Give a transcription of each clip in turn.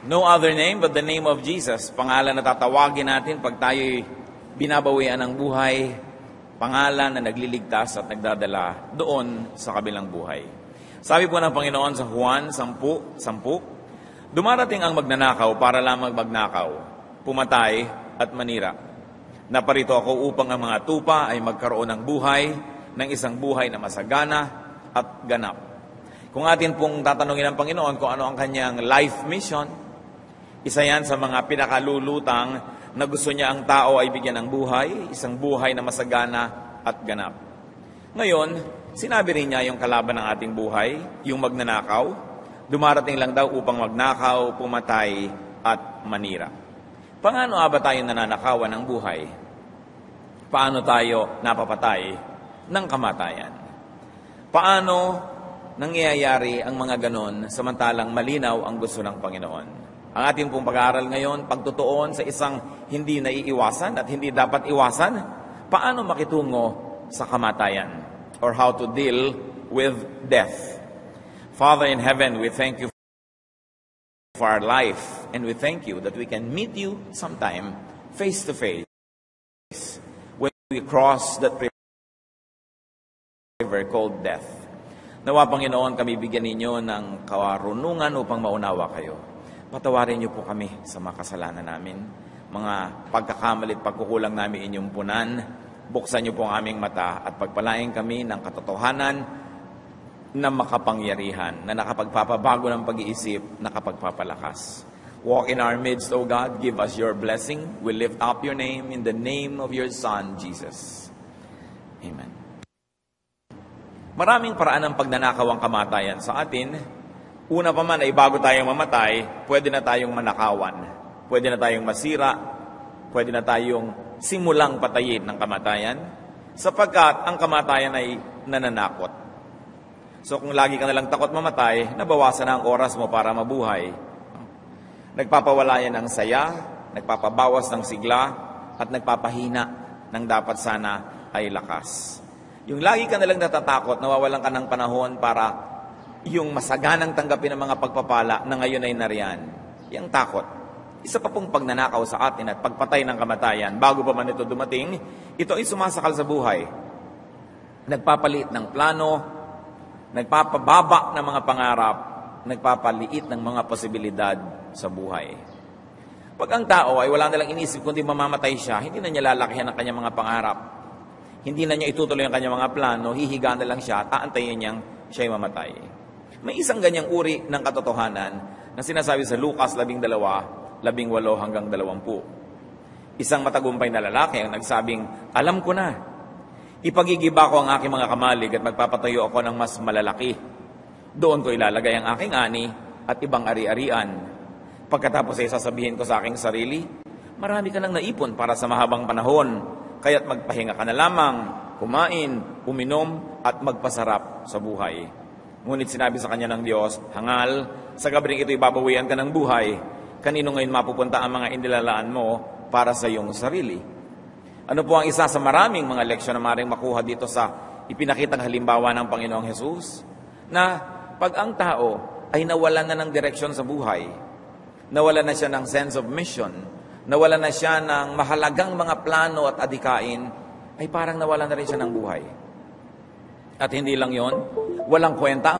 No other name but the name of Jesus. Pangalan na tatawagin natin pag tayo'y binabawian ng buhay. Pangalan na nagliligtas at nagdadala doon sa kabilang buhay. Sabi po ng Panginoon sa Juan 10:10, dumarating ang magnanakaw para lamang magnakaw, pumatay at manira. Naparito ako upang ang mga tupa ay magkaroon ng buhay, ng isang buhay na masagana at ganap. Kung atin pong tatanungin ng Panginoon kung ano ang kanyang life mission, isa yan sa mga pinakalulutang na gusto niya ang tao ay bigyan ng buhay, isang buhay na masagana at ganap. Ngayon, sinabi rin niya yung kalaban ng ating buhay, yung magnanakaw, dumarating lang daw upang magnakaw, pumatay at manira. Paano ba tayo nananakawan ng buhay? Paano tayo napapatay ng kamatayan? Paano nangyayari ang mga ganon samantalang malinaw ang gusto ng Panginoon? Ang ating pong pag-aaral ngayon, pagtutuon sa isang hindi naiiwasan at hindi dapat iwasan, paano makitungo sa kamatayan or how to deal with death. Father in heaven, we thank you for our life and we thank you that we can meet you sometime face to face when we cross that river called death. Nawa Panginoon, kami bigyan ninyo ng kawarunungan upang maunawa kayo. Patawarin niyo po kami sa mga kasalanan namin, mga pagkakamali at pagkukulang namin inyong punan. Buksan niyo po ang aming mata at pagpalain kami ng katotohanan na makapangyarihan, na nakapagpapabago ng pag-iisip, nakapagpapalakas. Walk in our midst, O God. Give us your blessing. We lift up your name in the name of your Son, Jesus. Amen. Maraming paraan ng pagnanakaw ang kamatayan sa atin. Una pa man ay bago tayong mamatay, pwede na tayong manakawan. Pwede na tayong masira. Pwede na tayong simulang patayin ng kamatayan. Sapagkat ang kamatayan ay nananakot. So kung lagi ka nalang takot mamatay, nabawasan na ang oras mo para mabuhay. Nagpapawala yan ng saya, nagpapabawas ng sigla, at nagpapahina ng dapat sana ay lakas. Yung lagi ka nalang natatakot, nawawalan ka ng panahon para yung masaganang tanggapin ng mga pagpapala na ngayon ay nariyan. Yung takot. Isa pa pong pagnanakaw sa atin at pagpatay ng kamatayan, bago pa man ito dumating, ito ay sumasakal sa buhay. Nagpapaliit ng plano, nagpapababa ng mga pangarap, nagpapaliit ng mga posibilidad sa buhay. Pag ang tao ay wala nalang inisip kundi mamamatay siya, hindi na niya lalakihan ang kanyang mga pangarap. Hindi na niya itutuloy ang kanyang mga plano, hihiga na lang siya at aantayin niyang siya'y mamatay. May isang ganyang uri ng katotohanan na sinasabi sa Lucas 12:18 hanggang 20. Isang matagumpay na lalaki ang nagsabing, alam ko na, ipagigiba ko ang aking mga kamalig at magpapatayo ako ng mas malalaki. Doon ko ilalagay ang aking ani at ibang ari-arian. Pagkatapos ay sasabihin ko sa aking sarili, marami ka nang naipon para sa mahabang panahon, kaya't magpahinga ka na lamang, kumain, uminom at magpasarap sa buhay. Ngunit sinabi sa kanya ng Diyos, hangal, sa gabing ito'y babawian ka ng buhay. Kanino ngayon mapupunta ang mga inilalaan mo para sa iyong sarili? Ano po ang isa sa maraming mga leksyon na maaaring makuha dito sa ipinakitang halimbawa ng Panginoong Hesus? Na pag ang tao ay nawalan na ng direksyon sa buhay, nawalan na siya ng sense of mission, nawalan na siya ng mahalagang mga plano at adikain, ay parang nawalan na rin siya ng buhay. At hindi lang yon, walang kwenta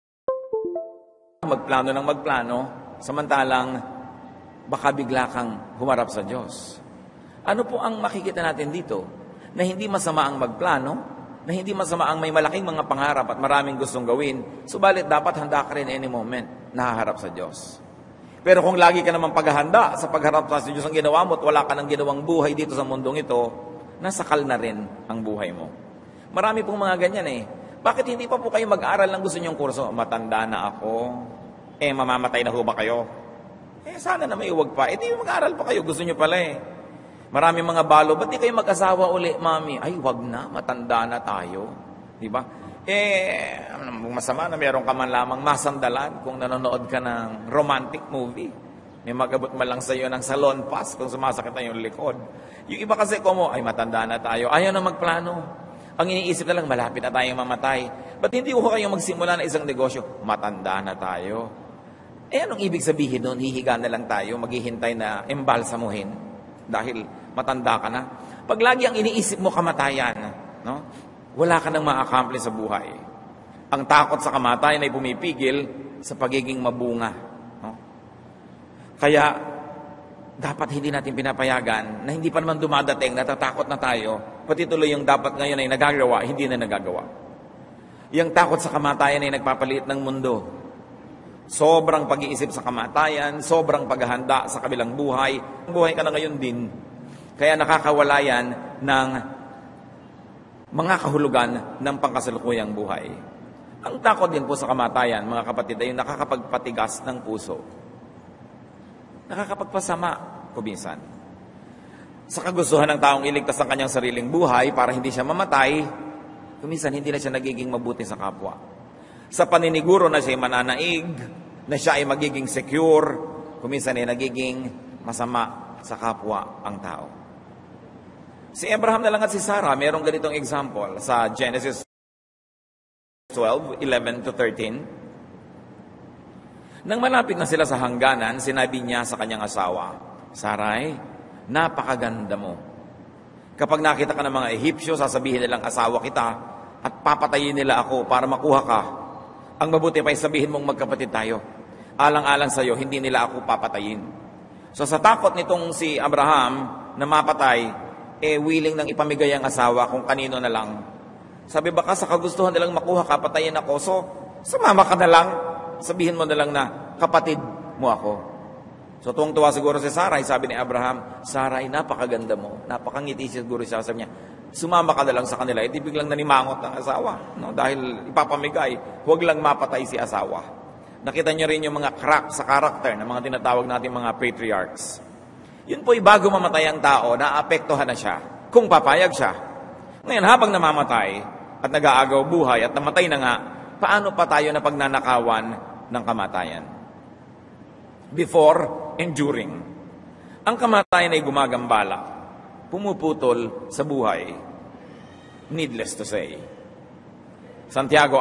magplano ng magplano, samantalang baka bigla kang humarap sa Diyos. Ano po ang makikita natin dito? Na hindi masama ang magplano, na hindi masama ang may malaking mga pangarap at maraming gustong gawin, subalit dapat handa ka rin any moment na haharap sa Diyos. Pero kung lagi ka naman paghahanda sa pagharap sa Diyos ang ginawa mo at wala ka ng ginawang buhay dito sa mundong ito, nasakal na rin ang buhay mo. Marami pong mga ganyan eh. Bakit hindi pa po kayo mag-aral ng gusto niyong kurso? Matanda na ako. Mamamatay na ho ba kayo? Sana na may uwag pa. Di mag-aral pa kayo. Gusto niyo pala eh. Marami mga balo. Ba't di kayo mag-asawa uli, mami? Ay, wag na. Matanda na tayo. Di ba? Masama na meron ka man lamang masandalan kung nanonood ka ng romantic movie. May magabot man lang sa iyo ng salon pass kung sumasakit na yung likod. Yung iba kasi ay matanda na tayo. Ayaw na magplano. Ang iniisip na lang, malapit na tayong mamatay. Ba't hindi ko kayong magsimula na isang negosyo? Matanda na tayo. Anong ibig sabihin nun? Hihiga na lang tayo, maghihintay na embalsamuhin dahil matanda ka na. Pag lagi ang iniisip mo kamatayan, no? Wala ka nang ma-accomplish sa buhay. Ang takot sa kamatayan ay pumipigil sa pagiging mabunga. No? Kaya, dapat hindi natin pinapayagan na hindi pa naman dumadating, natatakot na tayo, pati tuloy yung dapat ngayon ay nagagawa, hindi na nagagawa. Yung takot sa kamatayan ay nagpapaliit ng mundo. Sobrang pag-iisip sa kamatayan, sobrang paghahanda sa kabilang buhay. Buhay ka na ngayon din. Kaya nakakawala yan ng mga kahulugan ng pangkasalukuyang buhay. Ang takot din po sa kamatayan, mga kapatid, ay nakakapagpatigas ng puso. Nakakapagpasama kuminsan. Sa kagustuhan ng taong iligtas ang kanyang sariling buhay para hindi siya mamatay, kuminsan hindi na siya nagiging mabuti sa kapwa. Sa paniniguro na siya ay mananaig, na siya ay magiging secure, kuminsan ay nagiging masama sa kapwa ang tao. Si Abraham na lang at si Sarah, mayroong ganitong example sa Genesis 12:11-13. Nang malapit na sila sa hangganan, sinabi niya sa kanyang asawa, Sarai, napakaganda mo. Kapag nakita ka ng mga Ehipsyo, sasabihin nilang asawa kita at papatayin nila ako para makuha ka. Ang mabuti pa ay sabihin mong magkapatid tayo. Alang-alang sa iyo, hindi nila ako papatayin. So sa takot nitong si Abraham na mapatay, willing nang ipamigay ang asawa kung kanino na lang. Sabi baka sa kagustuhan nilang makuha ka, patayin ako. So, sumama ka na lang. Sabihin mo na lang na, kapatid mo ako. So, tuwang-tuwa siguro si Sarai, sabi ni Abraham, Sarai, napakaganda mo. Napakangiti siguro siya. Sabi niya, sumama ka na lang sa kanila. Di biglang nanimangot ng asawa. No? Dahil ipapamigay, huwag lang mapatay si asawa. Nakita niyo rin yung mga crack sa karakter ng mga tinatawag natin mga patriarchs. Yun po'y bago mamatay ang tao, naapektuhan na siya kung papayag siya. Ngayon, habang namamatay at nag-aagaw buhay at namatay na nga, paano pa tayo na pagnanakawan ng kamatayan? Before and during. Ang kamatayan ay gumagambala, pumuputol sa buhay. Needless to say. Santiago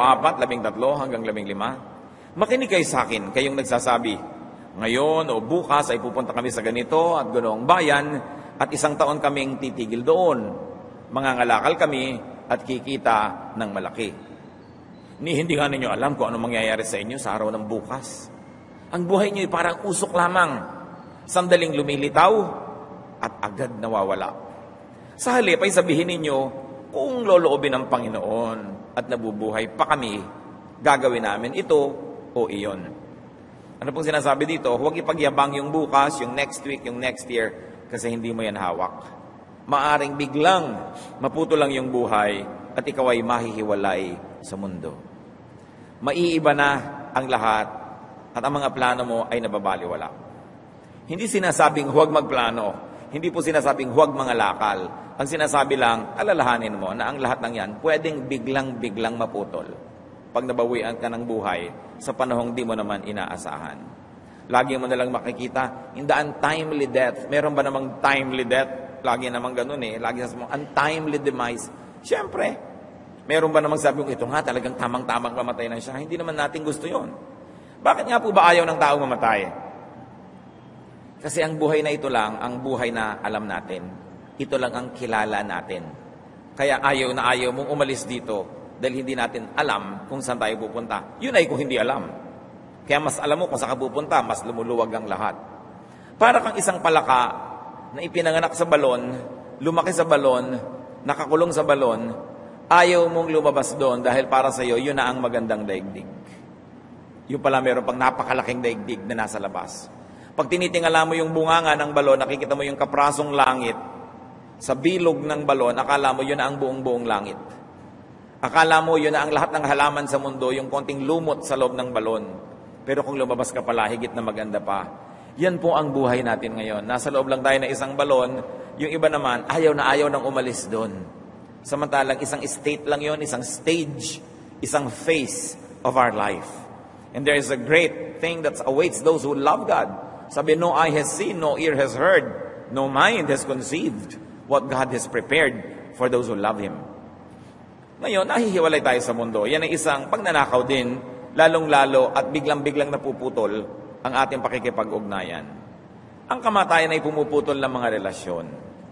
4:13-15. Makinig kayo sa akin, kayong nagsasabi, ngayon o bukas ay pupunta kami sa ganito at ganoong bayan at 1 taon kaming titigil doon. Mangangalakal kami at kikita ng malaki. Hindi nga ninyo alam kung ano mangyayari sa inyo sa araw ng bukas. Ang buhay niyo ay parang usok lamang. Sandaling lumilitaw at agad nawawala. Sa halip ay sabihin ninyo, kung loloobin ng Panginoon at nabubuhay pa kami, gagawin namin ito o iyon. Ano pong sinasabi dito? Huwag ipagyabang yung bukas, yung next week, yung next year, kasi hindi mo yan hawak. Maaring biglang maputo lang yung buhay at ikaw ay mahihiwalay sa mundo. Maiiba na ang lahat at ang mga plano mo ay nababaliwala. Hindi sinasabing huwag magplano. Hindi po sinasabing huwag mangalakal. Ang sinasabi lang, alalahanin mo na ang lahat ng yan pwedeng biglang-biglang maputol pag nabawian ka ng buhay sa panahong di mo naman inaasahan. Lagi mo nalang makikita, in the untimely death. Meron ba namang timely death? Lagi namang ganun eh. Lagi sa untimely demise. Siyempre, meron ba namang sabi ito nga talagang tamang-tamang mamatay na siya? Hindi naman natin gusto yon. Bakit nga po ba ayaw ng tao mamatay? Kasi ang buhay na ito lang, ang buhay na alam natin. Ito lang ang kilala natin. Kaya ayaw na ayaw mong umalis dito dahil hindi natin alam kung saan tayo pupunta. Yun ay kung hindi alam. Kaya mas alam mo kung saan ka pupunta, mas lumuluwag ang lahat. Para kang isang palaka na ipinanganak sa balon, lumaki sa balon, nakakulong sa balon, ayaw mong lumabas doon dahil para sa iyo, yun na ang magandang daigdig. Yung pala meron pang napakalaking daigdig na nasa labas. Pag tinitingala mo yung bunganga ng balon, nakikita mo yung kaprasong langit, sa bilog ng balon, akala mo yun na ang buong-buong langit. Akala mo yun na ang lahat ng halaman sa mundo, yung konting lumot sa loob ng balon. Pero kung lumabas ka pala, higit na maganda pa. Yan po ang buhay natin ngayon. Nasa loob lang tayo ng isang balon, yung iba naman, ayaw na ayaw nang umalis doon. Samantalang isang state lang yon, isang stage, isang phase of our life. And there is a great thing that awaits those who love God. Sabi, no eye has seen, no ear has heard, no mind has conceived what God has prepared for those who love Him. Ngayon, nahihiwalay tayo sa mundo. Yan ay isang pagnanakaw din, lalong-lalo at biglang-biglang napuputol ang ating pakikipag-ugnayan. Ang kamatayan ay pumuputol ng mga relasyon.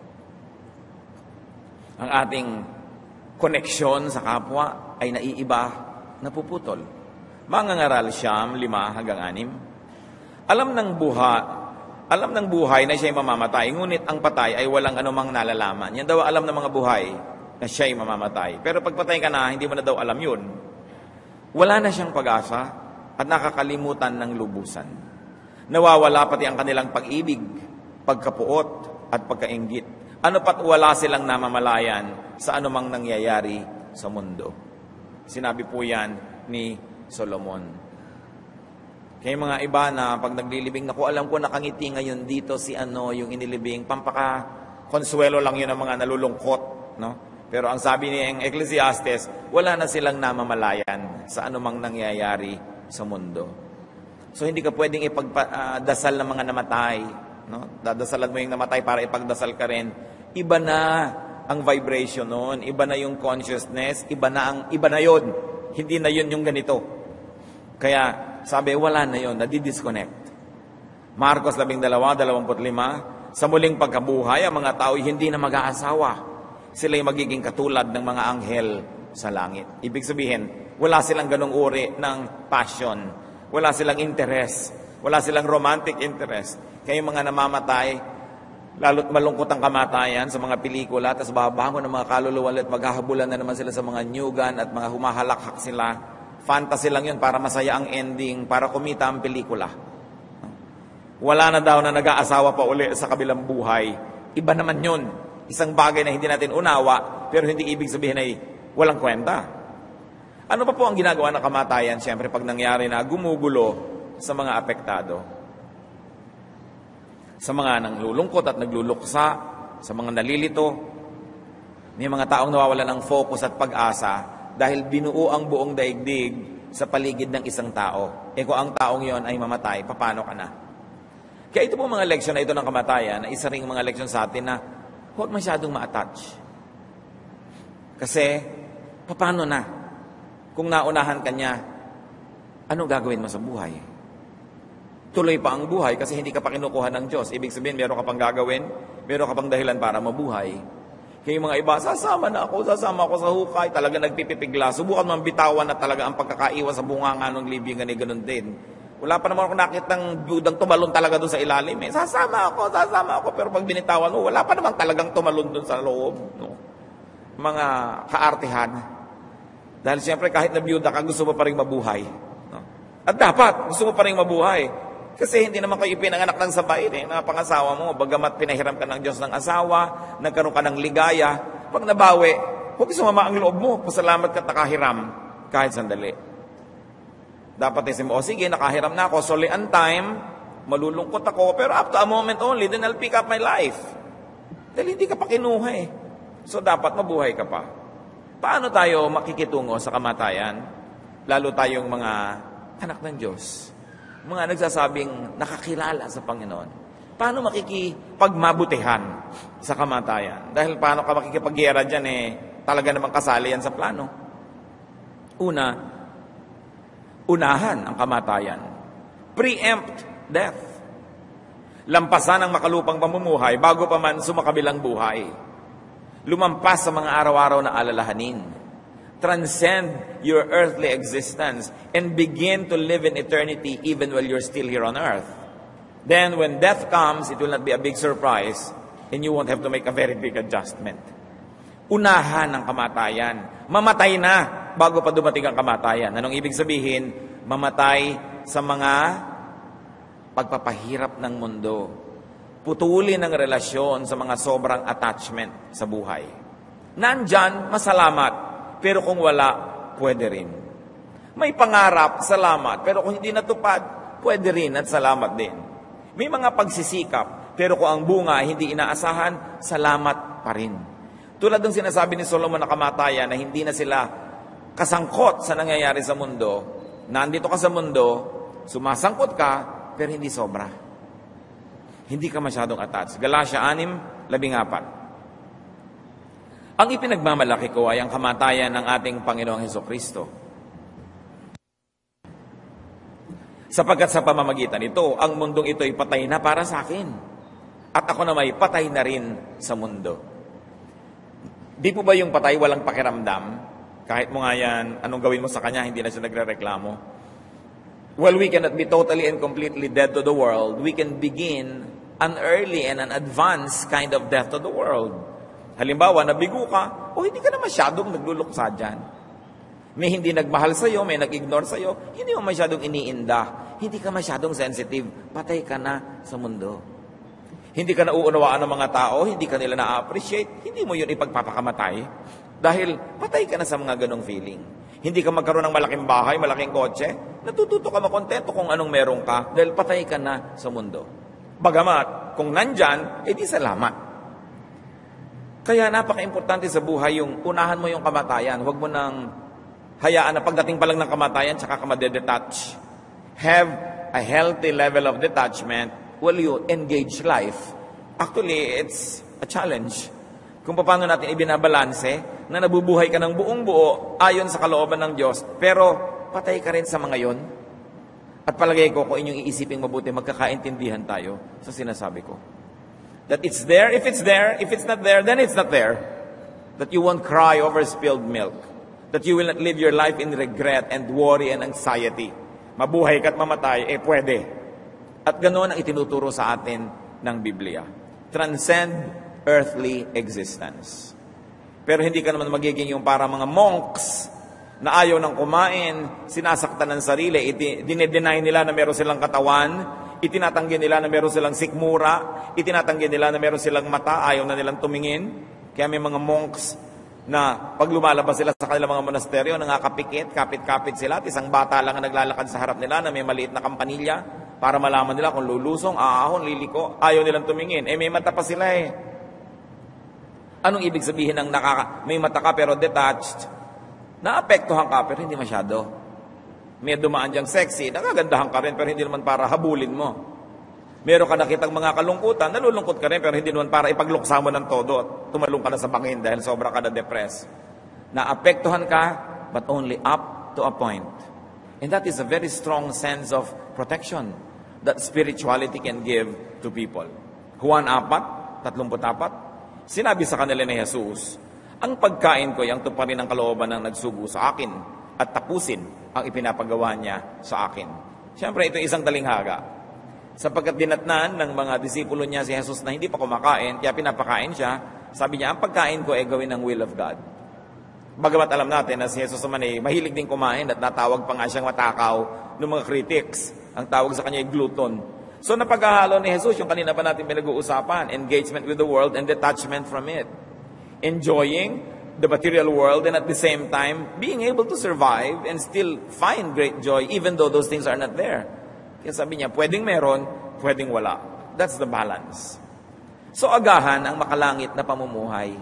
Ang ating koneksyon sa kapwa ay naiiba, napuputol. Mangangaral Siyam, 5-6. Alam ng buhay na siya'y mamamatay, ngunit ang patay ay walang anumang nalalaman. Yan daw alam ng mga buhay na siya'y mamamatay. Pero pagpatay ka na, hindi mo na daw alam yun. Wala na siyang pag-asa at nakakalimutan ng lubusan. Nawawala pati ang kanilang pag-ibig, pagkapuot at pagkainggit. Ano pat wala silang namamalayan sa anumang nangyayari sa mundo. Sinabi po yan ni Solomon. Kaya mga iba na pag naglilibing, naku, alam ko nakangiti ngayon dito si yung inilibing, pampaka-konsuelo lang yun ng mga nalulungkot. No? Pero ang sabi ni Ecclesiastes, wala na silang namamalayan sa anumang nangyayari sa mundo. So hindi ka pwedeng ipagdasal ng mga namatay. No? Dadasalan mo yung namatay para ipagdasal ka rin. Iba na ang vibration noon, iba na yung consciousness, iba na yun. Hindi na yun yung ganito. Kaya sabi, wala na yun, nadi-disconnect. Marcos 12:25, sa muling pagkabuhay, ang mga tao hindi na mag-aasawa. Sila'y magiging katulad ng mga anghel sa langit. Ibig sabihin, wala silang ganong uri ng passion. Wala silang interest. Wala silang romantic interest. Kaya yung mga namamatay, lalo't malungkot ang kamatayan sa mga pelikula, tapos babangon ng mga kaluluwa at maghahabulan na naman sila sa mga nyugan at mga humahalakhak sila. Fantasy lang yun para masaya ang ending, para kumita ang pelikula. Wala na daw na nag-aasawa pa uli sa kabilang buhay. Iba naman yun. Isang bagay na hindi natin unawa, pero hindi ibig sabihin ay walang kwenta. Ano pa po ang ginagawa ng kamatayan? Siyempre, pag nangyari na gumugulo sa mga apektado. Sa mga nanglulungkot at nagluluksa, sa mga nalilito, may mga taong nawawala ng focus at pag-asa dahil binuo ang buong daigdig sa paligid ng isang tao. Kung ang taong yon ay mamatay, paano ka na? Kaya ito po mga leksyon na ito ng kamatayan, na isa ring mga leksyon sa atin na huwag masyadong ma-attach. Kasi, paano na? Kung naunahan ka niya, ano gagawin mo sa buhay? Tuloy pa ang buhay kasi hindi ka pa kinukuha ng Diyos. Ibig sabihin, meron ka pang gagawin, meron ka pang dahilan para mabuhay. Kaya yung mga iba, sasama ako sa hukay, talaga nagpipipigla. Subukan mo ang bitawan na talaga ang pagkakaiwan sa bunganga ng libing, ganun din. Wala pa naman ako nakitang biyudang tumalon talaga doon sa ilalim. Sasama ako, pero pag binitawan mo, wala pa naman talagang tumalon doon sa loob. No? Mga kaartihan. Dahil siyempre kahit na biyuda ka, gusto mo pa rin mabuhay. No? At dapat, gusto mo pa rin mabuhay. Kasi hindi naman kayo pinanganak ng sabay, pangasawa mo, bagamat pinahiram ka ng Diyos ng asawa, nagkaroon ka ng ligaya, pag nabawi, huwag sumama ang loob mo, pasalamat ka nakahiram, kahit sandali. Dapat isin mo, sige, nakahiram na ako, solian time, malulungkot ako, pero up to a moment only, then I'll pick up my life. Dahil hindi ka pa kinuha eh. So dapat mabuhay ka pa. Paano tayo makikitungo sa kamatayan? Lalo tayong mga anak ng Diyos. Mga nagsasabing nakakilala sa Panginoon. Paano makikipagmabutihan sa kamatayan? Dahil paano ka makikipagyera dyan talaga namang kasali yan sa plano. Unahan ang kamatayan. Preempt death. Lampasan ang makalupang pamumuhay bago pa man sumakabilang buhay. Lumampas sa mga araw-araw na alalahanin. Transcend your earthly existence and begin to live in eternity even while you're still here on earth. Then when death comes, it will not be a big surprise and you won't have to make a very big adjustment. Unahan ang kamatayan. Mamatay na bago pa dumating ang kamatayan. Anong ibig sabihin? Mamatay sa mga pagpapahirap ng mundo. Putulin ang relasyon sa mga sobrang attachment sa buhay. Nandyan, masalamat. Pero kung wala, pwede rin. May pangarap, salamat. Pero kung hindi natupad, pwede rin at salamat din. May mga pagsisikap, pero kung ang bunga hindi inaasahan, salamat pa rin. Tulad ng sinasabi ni Solomon na kamatayan na hindi na sila kasangkot sa nangyayari sa mundo. Nandito ka sa mundo, sumasangkot ka, pero hindi sobra. Hindi ka masyadong attached. Galatia 6:14. Ang ipinagmamalaki ko ay ang kamatayan ng ating Panginoong Hesukristo. Sapagkat sa pamamagitan nito, ang mundong ito ay patay na para sa akin. At ako na may patay na rin sa mundo. Di po ba yung patay walang pakiramdam? Kahit mo nga yan, anong gawin mo sa kanya, hindi na siya nagre-reklamo. Well, we cannot be totally and completely dead to the world. We can begin an early and an advanced kind of death to the world. Halimbawa, nabigo ka, o hindi ka na masyadong nagluluksa dyan. May hindi nagmahal sa'yo, may nag-ignore sa'yo, hindi mo masyadong iniinda, hindi ka masyadong sensitive, patay ka na sa mundo. Hindi ka nauunawaan ng mga tao, hindi ka nila na-appreciate, hindi mo yun ipagpapakamatay. Dahil patay ka na sa mga ganong feeling. Hindi ka magkaroon ng malaking bahay, malaking kotse, natututo ka makontento kung anong meron ka, dahil patay ka na sa mundo. Bagamat, kung nandyan, edi salamat. Kaya napaka-importante sa buhay yung unahan mo yung kamatayan, huwag mo nang hayaan na pagdating pa lang ng kamatayan, tsaka ka madedetach. Have a healthy level of detachment while you engage life. Actually, it's a challenge. Kung paano natin ibinabalanse na nabubuhay ka ng buong buo ayon sa kalooban ng Diyos, pero patay ka rin sa mga yon. At palagay ko, kung inyong iisipin mabuti, magkakaintindihan tayo sa sinasabi ko. That it's there, if it's there, if it's not there, then it's not there. That you won't cry over spilled milk. That you will not live your life in regret and worry and anxiety. Mabuhay ka't mamatay, pwede. At ganoon ang itinuturo sa atin ng Biblia. Transcend earthly existence. Pero hindi ka naman magiging yung para mga monks na ayaw ng kumain, sinasaktan ng sarili, dinedeny nila na meron silang katawan, itinatanggi nila na meron silang sikmura, itinatanggi nila na meron silang mata, ayaw na nilang tumingin. Kaya may mga monks na pag lumalabas sila sa kanilang mga monasteryo, nangakapikit, kapit-kapit sila, at isang bata lang ang naglalakad sa harap nila na may maliit na kampanilya para malaman nila kung lulusong, aahon, liliko, ayaw nilang tumingin. May mata pa sila Anong ibig sabihin ng may mata ka pero detached? Naapektuhan ka pero hindi masyado. May dumaan diyang sexy, nagagandahan ka rin pero hindi naman para habulin mo. Meron ka nakitang mga kalungkutan, nalulungkot ka rin pero hindi naman para ipagluksa mo ng todo at tumalong ka na sa bangin dahil sobra ka na depressed. Naapektuhan ka but only up to a point. And that is a very strong sense of protection that spirituality can give to people. Juan 4:34, sinabi sa kanila ni Jesus, ang pagkain ko ay ang tuparin ng kalooban ng nagsugo sa akin at tapusin ang ipinapagawa niya sa akin. Siyempre, ito isang talinghaga. Sapagkat dinatnan ng mga disipulo niya si Jesus na hindi pa kumakain, kaya pinapakain siya, sabi niya, ang pagkain ko ay gawin ng will of God. Bagamat alam natin na si Jesus naman ay mahilig din kumain at natawag pa nga siyang matakaw ng mga critics. Ang tawag sa kanya ay glutton. So napaghahalo ni Jesus, yung kanina pa natin pinag-uusapan, engagement with the world and detachment from it. Enjoying the material world and at the same time being able to survive and still find great joy even though those things are not there. Kaya sabi niya, pwedeng meron, pwedeng wala. That's the balance. So agahan ang makalangit na pamumuhay.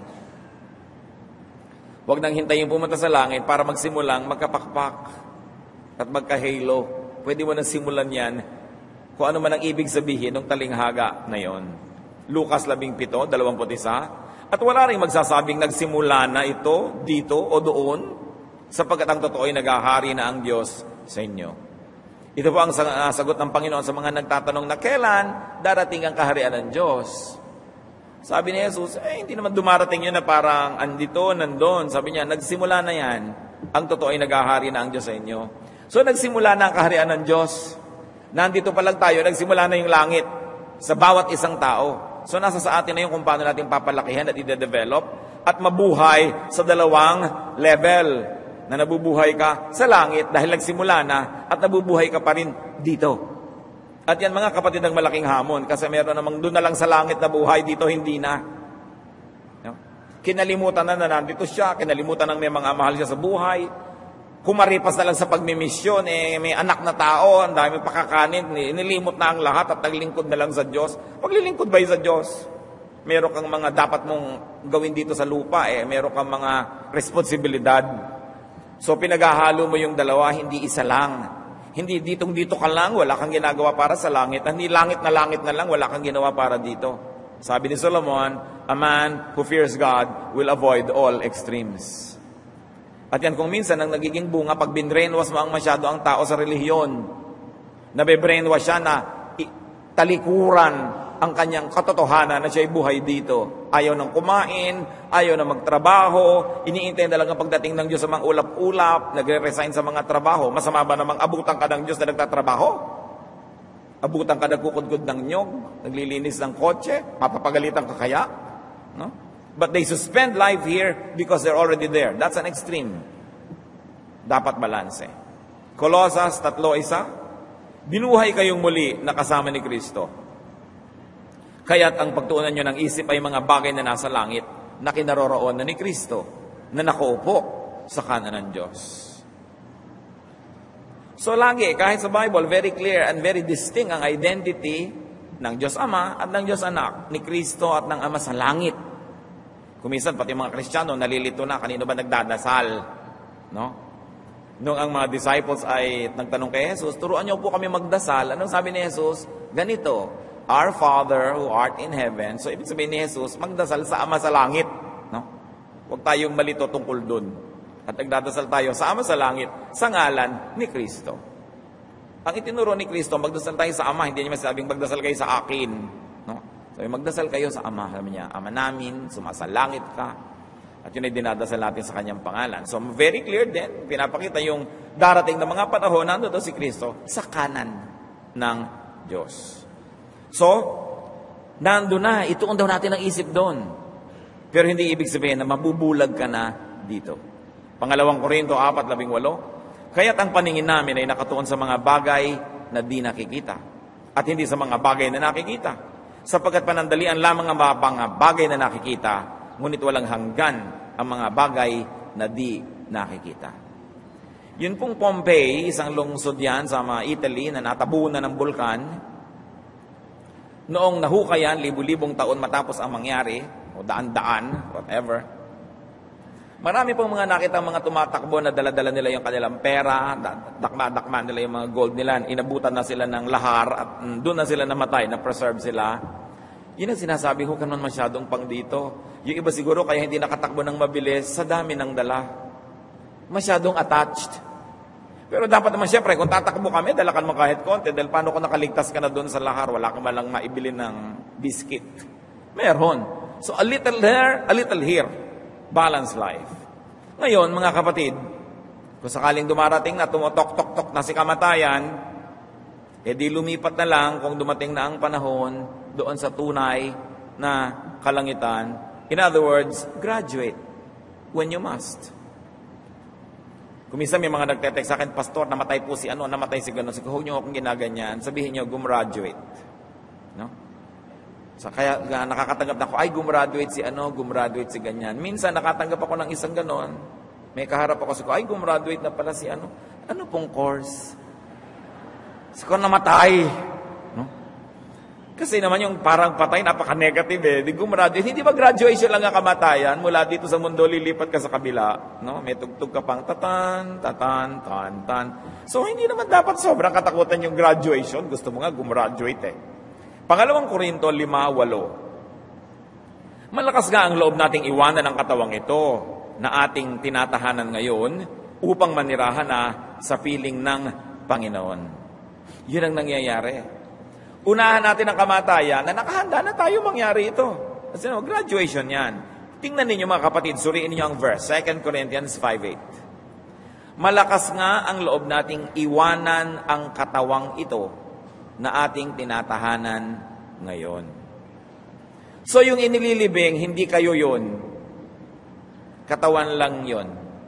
Huwag nang hintayin pumunta sa langit para magsimulang magkapakpak at magkahalo. Pwede mo nang simulan yan kung ano man ang ibig sabihin ng talinghaga na yon. Lucas 17:21. At wala rin magsasabing nagsimula na ito, dito o doon, sapagkat ang totoo ay naghahari na ang Diyos sa inyo. Ito po ang sagot ng Panginoon sa mga nagtatanong na kailan darating ang kaharian ng Diyos. Sabi ni Jesus, hindi naman dumarating yun na parang andito, nandun. Sabi niya, nagsimula na yan. Ang totoo ay naghahari na ang Diyos sa inyo. So nagsimula na ang kaharian ng Diyos. Nandito pa lang tayo, nagsimula na yung langit sa bawat isang tao. So nasa sa atin na yung kung paano natin papalakihan at i-develop at mabuhay sa dalawang level. Na nabubuhay ka sa langit dahil nagsimula na at nabubuhay ka pa rin dito. At yan mga kapatid ang malaking hamon kasi meron namang doon na lang sa langit na buhay, dito hindi na. No? Kinalimutan na nandito siya, kinalimutan ng may mga mahal siya sa buhay. Kumaripas na lang sa pagmimisyon, may anak na tao, ang dami pakakanin, nilimot na ang lahat at naglingkod na lang sa Diyos. Paglilingkod ba sa Diyos? Meron kang mga dapat mong gawin dito sa lupa, meron kang mga responsibilidad. So pinaghahalo mo yung dalawa, hindi isa lang. Hindi dito ka lang, wala kang ginagawa para sa langit. Hindi langit na lang, wala kang ginawa para dito. Sabi ni Solomon, a man who fears God will avoid all extremes. At yan kung minsan ang nagiging bunga pag binrainwash mo ang masyado ang tao sa relihiyon. Nabe-brainwash siya na talikuran ang kanyang katotohanan na siya'y buhay dito. Ayaw nang kumain, ayaw na magtrabaho, iniintay na lang ang pagdating ng Diyos sa mga ulap-ulap, nagre-resign sa mga trabaho. Masama ba namang abutan ka ng Diyos na nagtatrabaho? Abutan ka nagkukudkod ng nyog, naglilinis ng kotse, mapapagalitan ka kaya? No? But they suspend life here because they're already there. That's an extreme. Dapat balanse. Colossus 3:1, binuhay kayong muli na kasama ni Kristo. Kaya't ang pagtuunan nyo ng isip ay mga bagay na nasa langit, na kinaroroon na ni Kristo, na nakaupo sa kanan ng Diyos. So lagi, kahit sa Bible, very clear and very distinct ang identity ng Diyos Ama at ng Diyos Anak, ni Kristo at ng Ama sa langit. Kuminsan, pati mga Kristiyano, nalilito na, kanino ba nagdadasal? No? Nung ang mga disciples ay nagtanong kay Jesus, turuan niyo po kami magdasal. Anong sabi ni Jesus? Ganito, Our Father who art in heaven. So, ibig sabihin ni Jesus, magdasal sa Ama sa langit. No? Huwag tayong malito tungkol dun. At nagdadasal tayo sa Ama sa langit, sa ngalan ni Kristo. Ang itinuro ni Kristo, magdasal tayo sa Ama. Hindi niya masabing magdasal kayo sa akin. No? Sabi, magdasal kayo sa Ama. Sabi niya, Ama namin, sumasalangit ka. At yun ay dinadasal natin sa kanyang pangalan. So, very clear din. Pinapakita yung darating na mga panahon, nandun si Kristo sa kanan ng Diyos. So, nandun na, ituon daw natin ang isip doon. Pero hindi ibig sabihin na mabubulag ka na dito. Pangalawang Korinto 4:18, kaya't ang paningin namin ay nakatuon sa mga bagay na di nakikita at hindi sa mga bagay na nakikita. Sapagkat panandalian lamang ang mga bagay na nakikita, ngunit walang hanggan ang mga bagay na di nakikita. Yun pong Pompeii, isang lungsod yan sa Italy na natabunan ng bulkan. Noong nahukayan, libu-libong taon matapos ang mangyari, o daan-daan, whatever, marami pong mga nakita mga tumatakbo na dala-dala nila yung kanilang pera, dakma-dakma nila yung mga gold nila, inabutan na sila ng lahar, at doon na sila namatay, na-preserve sila. Yun ang sinasabi ko, kanon masyadong pang dito. Yung iba siguro kaya hindi nakatakbo ng mabilis sa dami ng dala. Masyadong attached. Pero dapat naman siyempre, kung tatakbo kami, dalakan mo kahit konti. Dahil paano kung nakaligtas ka na doon sa lahar, wala ka malang maibili ng biscuit. Meron. So a little there, a little here. Balanced life. Ngayon, mga kapatid, kung sakaling dumarating na, tumutok-tok-tok na si kamatayan, di lumipat na lang kung dumating na ang panahon doon sa tunay na kalangitan. In other words, graduate when you must. Kuminsan may mga nagte-text sa akin, Pastor, namatay po si ano, namatay si gano'n. Huwag niyo akong ginaganyan. Sabihin niyo, gumraduate. No? So, kaya nakakatanggap na ako, ay, gumraduate si ano, gumraduate si ganyan. Minsan, nakatanggap ako ng isang gano'n. May kaharap ako sa ko, ay, gumraduate na pala si ano. Ano pong course? Sa ko namatay. No? Kasi naman yung parang patay, napaka-negative eh. Di gumraduate. Hindi ba graduation lang ang kamatayan? Mula dito sa mundo, lilipat ka sa kabila. No? May tugtog ka pang tatan, tatan, tan, tan. So, hindi naman dapat sobrang katakutan yung graduation. Gusto mo nga gumraduate eh. Pangalawang Korinto 5:8. Malakas nga ang loob nating iwanan ang katawang ito na ating tinatahanan ngayon upang manirahan na sa piling ng Panginoon. Yun ang nangyayari. Unahan natin ang kamatayan na nakahanda na tayo mangyari ito. Kasi graduation yan. Tingnan ninyo mga kapatid, suriin ninyo ang verse, 2 Corinthians 5:8. Malakas nga ang loob nating iwanan ang katawang ito na ating tinatahanan ngayon. So yung inililibing, hindi kayo yun. Katawan lang yun.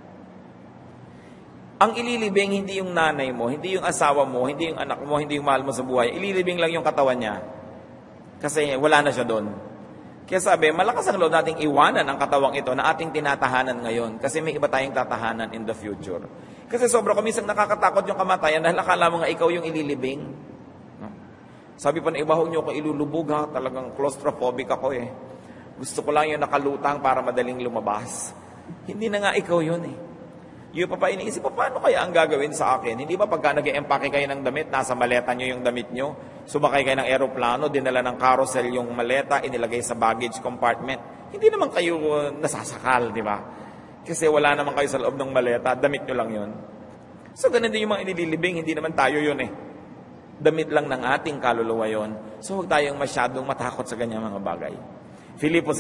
Ang ililibing, hindi yung nanay mo, hindi yung asawa mo, hindi yung anak mo, hindi yung mahal mo sa buhay. Ililibing lang yung katawan niya. Kasi wala na siya doon. Kaya sabi, malakas ang loob nating iwanan ang katawang ito na ating tinatahanan ngayon. Kasi may iba tayong tatahanan in the future. Kasi sobra kumisang nakakatakot yung kamatayan dahil akala mo nga ikaw yung ililibing. No? Sabi pa na iba, huwag niyo ako ilulubog ha. Talagang claustrophobic ako eh. Gusto ko lang yung nakalutang para madaling lumabas. Hindi na nga ikaw yun eh. Yung pa iniisip, paano kaya ang gagawin sa akin? Hindi ba pagka nag-e-empake kayo ng damit, nasa maleta nyo yung damit nyo, sumakay kayo ng aeroplano, dinala ng carousel yung maleta, inilagay sa baggage compartment. Hindi naman kayo nasasakal, di ba? Kasi wala naman kayo sa loob ng maleta, damit nyo lang yun. So ganun din yung mga inililibing, hindi naman tayo yun eh. Damit lang ng ating kaluluwa yon. So huwag tayong masyadong matakot sa ganyang mga bagay. Filipos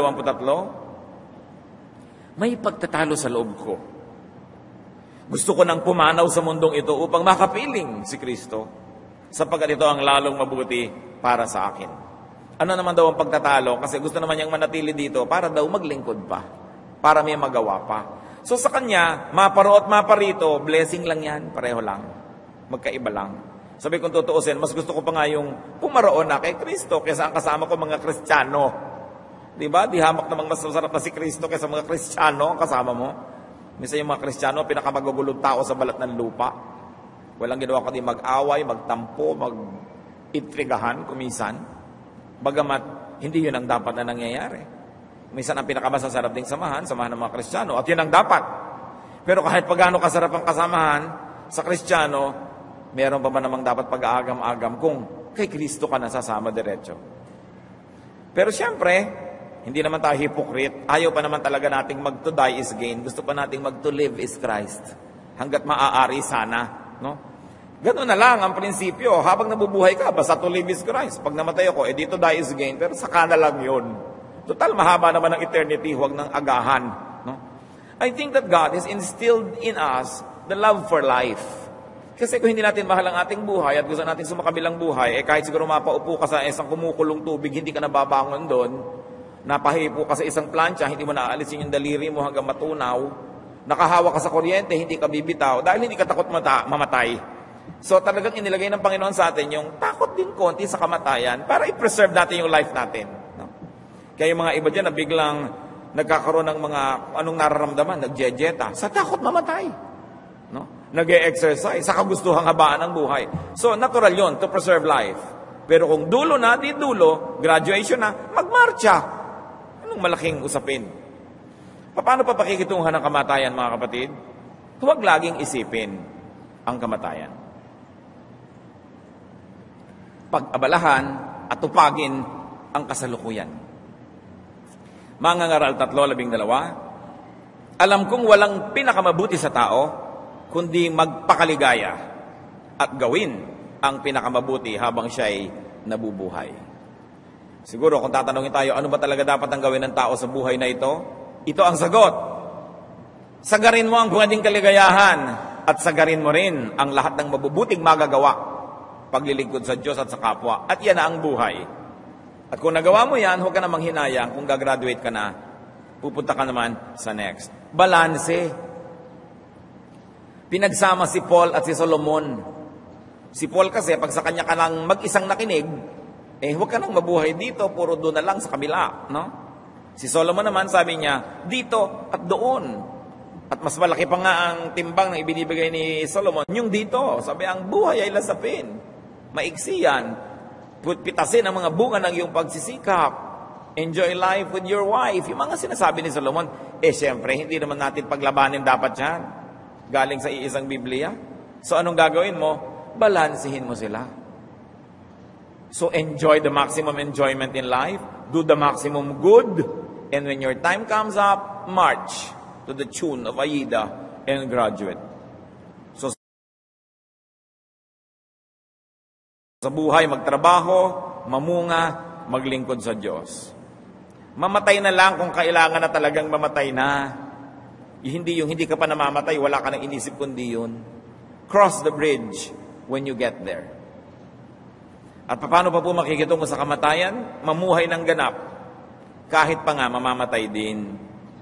1:23, may pagtatalo sa loob ko. Gusto ko nang pumanaw sa mundong ito upang makapiling si Kristo, sapagkat ito ang lalong mabuti para sa akin. Ano naman daw ang pagtatalo? Kasi gusto naman niyang manatili dito para daw maglingkod pa, para may magawa pa. So sa kanya, maparo at maparito, blessing lang yan, pareho lang. Magkaiba lang. Sabi kong tutuusin, mas gusto ko pa nga yung pumaroon na kay Kristo kaysa ang kasama ko mga Kristiyano. Diba? Di hamak namang mas masarap na si Kristo kaysa mga Kristiyano ang kasama mo. Minsan yung mga Kristiyano, pinakamagugulong tao sa balat ng lupa. Walang ginawa kundi mag-away, magtampo, mag-intrigahan kumisan. Bagamat, hindi yun ang dapat na nangyayari. Minsan ang pinakamasasarap ding samahan ng mga Kristiyano, at yun ang dapat. Pero kahit pagano kasarap ang kasamahan sa Kristiyano, meron pa ba namang dapat pag-aagam-agam kung kay Kristo ka nasasama diretso? Pero siyempre, hindi naman tayo hypocrite. Ayaw pa naman talaga nating mag-to die is gain. Gusto pa nating mag-to live is Christ. Hanggat maaari sana. No? Ganun na lang ang prinsipyo. Habang nabubuhay ka, basta to live is Christ. Pag namatay ako, dito die is gain. Pero saka na lang yun. Total, mahaba naman ang eternity. Huwag nang agahan. No? I think that God has instilled in us the love for life. Kasi kung hindi natin mahal ang ating buhay at gusto natin sumakabilang buhay, kahit siguro mapaupo ka sa isang kumukulong tubig, hindi ka nababangon doon, napahipo ka sa isang plancha, hindi mo naaalisin yung daliri mo hanggang matunaw, nakahawa ka sa kuryente, hindi ka bibitaw, dahil hindi ka takot mamatay. So talagang inilagay ng Panginoon sa atin yung takot din konti sa kamatayan para i-preserve natin yung life natin. No? Kaya yung mga iba dyan na biglang nagkakaroon ng mga anong nararamdaman, nagjejeta, sa takot mamatay. No? Nag-e-exercise, sa kagustuhang habaan ng buhay. So, natural yon to preserve life. Pero kung dulo na, di dulo, graduation na, magmarcha. Anong malaking usapin? Paano pa pakikitungan ng kamatayan, mga kapatid? Huwag laging isipin ang kamatayan. Pag-abalahan at tupagin ang kasalukuyan. Mga ngaral 3:12, alam kong walang pinakamabuti sa tao, kundi magpakaligaya at gawin ang pinakamabuti habang siya'y nabubuhay. Siguro kung tatanungin tayo, ano ba talaga dapat ang gawin ng tao sa buhay na ito? Ito ang sagot. Sagarin mo ang kung kaligayahan at sagarin mo rin ang lahat ng mabubuting magagawa, paglilingkod sa Diyos at sa kapwa. At yan na ang buhay. At kung nagawa mo yan, huwag ka namang hinayang. Kung gagraduate ka na, pupunta ka naman sa next. Balanse. Pinagsama si Paul at si Solomon. Si Paul kasi, pag sa kanya ka lang mag-isang nakinig, huwag ka nang mabuhay dito, puro doon na lang sa kabila. No? Si Solomon naman, sabi niya, dito at doon. At mas malaki pa nga ang timbang na ibinibigay ni Solomon. Yung dito, sabi, ang buhay ay lasapin. Maiksi yan. Pitasin ang mga bunga ng iyong pagsisikap. Enjoy life with your wife. Yung mga sinasabi ni Solomon, siyempre, hindi naman natin paglabanin dapat yan. Galing sa iisang Biblia. So anong gagawin mo? Balansihin mo sila. So enjoy the maximum enjoyment in life. Do the maximum good. And when your time comes up, march to the tune of Aida and graduate. So sa buhay, magtrabaho, mamunga, maglingkod sa Diyos. Mamatay na lang kung kailangan na talagang mamatay na. Hindi ka pa namamatay, wala ka nang inisip kundi yun. Cross the bridge when you get there. At paano pa po makikitungo sa kamatayan? Mamuhay ng ganap. Kahit pa nga, mamamatay din.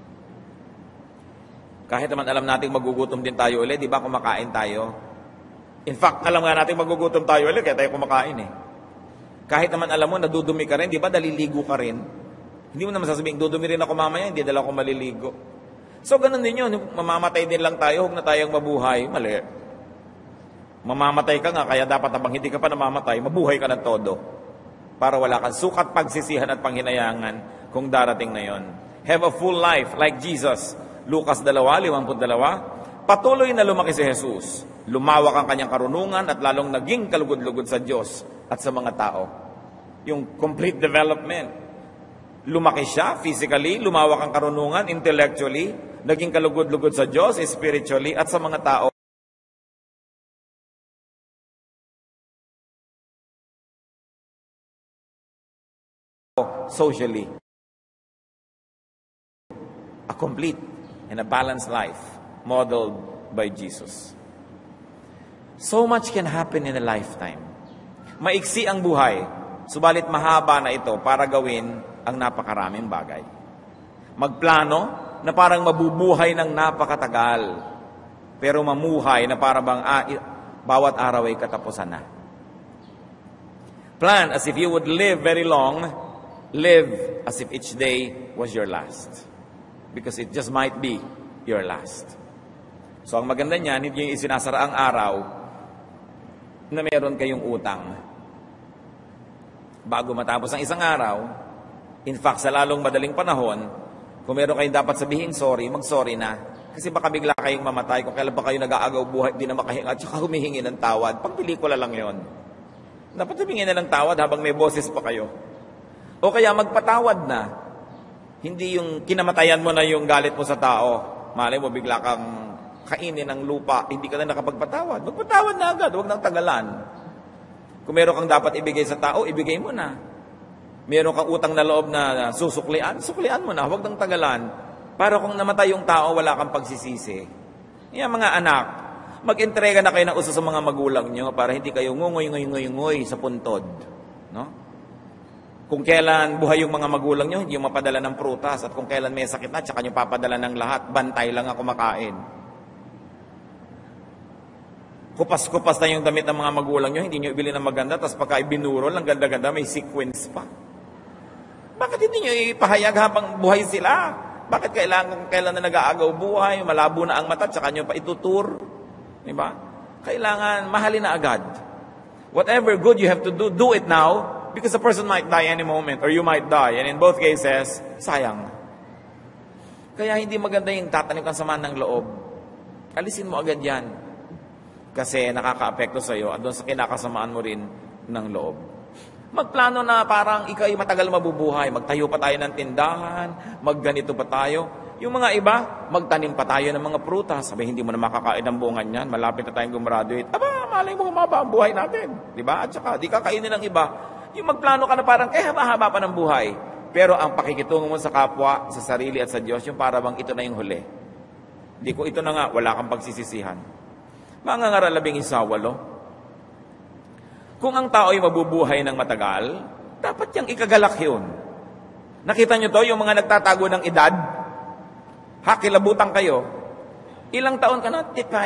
Kahit naman alam natin magugutom din tayo ulit, di ba kumakain tayo? In fact, alam nga natin magugutom tayo ulit, kaya tayo kumakain Kahit naman alam mo, nadudumi ka rin, di ba daliligo ka rin? Hindi mo naman sasabihin, dudumi rin ako mamaya, hindi dala ako maliligo. So, ganun din yun. Mamamatay din lang tayo, huwag na tayong mabuhay. Mali. Mamamatay ka nga, kaya dapat habang hindi ka pa namamatay, mabuhay ka ng todo. Para wala kang sukat, pagsisihan at panghinayangan kung darating na yon. Have a full life like Jesus. Lucas 2:52. Patuloy na lumaki si Jesus. Lumawak ang kanyang karunungan at lalong naging kalugod-lugod sa Diyos at sa mga tao. Yung complete development. Lumaki siya physically, lumawak ang karunungan intellectually, naging kalugod-lugod sa Diyos spiritually at sa mga tao. socially. A complete and a balanced life modeled by Jesus. So much can happen in a lifetime. Maiksi ang buhay, subalit mahaba na ito para gawin ang napakaraming bagay. Magplano na parang mabubuhay ng napakatagal, pero mamuhay na para bang bawat araw ay katapusan na. Plan as if you would live very long, live as if each day was your last. Because it just might be your last. So ang maganda niyan, hindi yung isinasara ang araw na meron kayong utang. Bago matapos ang isang araw, in fact, sa lalong madaling panahon, kung meron kayong dapat sabihin sorry, mag-sorry na. Kasi baka bigla kayong mamatay kung kailan pa kayo nag-aagaw buhay, di na makahinga, at saka humihingi ng tawad. Pang pelikula lang yon. Dapat humingi na ng tawad habang may boses pa kayo. O kaya magpatawad na. Hindi yung kinamatayan mo na yung galit mo sa tao. Malay mo, bigla kang kainin ng lupa, hindi ka na nakapagpatawad. Magpatawad na agad, huwag nang tagalan. Kung meron kang dapat ibigay sa tao, ibigay mo na. Meron kang utang na loob na susuklian, suklian mo na, huwag nang tagalan. Para kung namatay yung tao, wala kang pagsisisi. Yan mga anak, mag-entrega na kayo ng uso sa mga magulang nyo para hindi kayo ngungoy sa puntod. No? Kung kailan buhay yung mga magulang nyo, hindi yung mapadala ng prutas. At kung kailan may sakit na, tsaka nyo papadala ng lahat, bantay lang ako makain. Kupas-kupas na yung damit ng mga magulang nyo, hindi nyo ibili ng maganda, tapos pagka ibinurol, ang ganda-ganda, may sequence pa. Bakit hindi nyo ipahayag habang buhay sila? Bakit kailan na nag-aagaw buhay, malabo na ang mata, tsaka nyo pa itutur? Diba? Kailangan mahalin na agad. Whatever good you have to do, do it now, because the person might die any moment, or you might die. And in both cases, sayang. Kaya hindi maganda yung tatanim kang sama ng loob. Alisin mo agad yan. Kasi nakaka-apekto sa'yo at doon sa kinakasamaan mo rin ng loob. Magplano na parang ikay matagal mabubuhay. Magtayo pa tayo ng tindahan, magganito pa tayo. Yung mga iba, magtanim pa tayo ng mga prutas. Sabi, hindi mo na makakain ang bungan yan. Malapit na tayong gumraduate. Aba, malay mo humaba ang buhay natin. Diba? At saka, di kakainin ng iba. Yung magplano ka na parang, haba-haba pa ng buhay. Pero ang pakikitungo mo sa kapwa, sa sarili at sa Diyos, yung para bang ito na yung huli. Di ko ito na nga, wala kang pagsisisihan. Mga ngaral 11. Kung ang tao ay mabubuhay ng matagal, dapat niyang ikagalak yun. Nakita niyo to, yung mga nagtatago ng edad? Kilabutan kayo. Ilang taon ka na?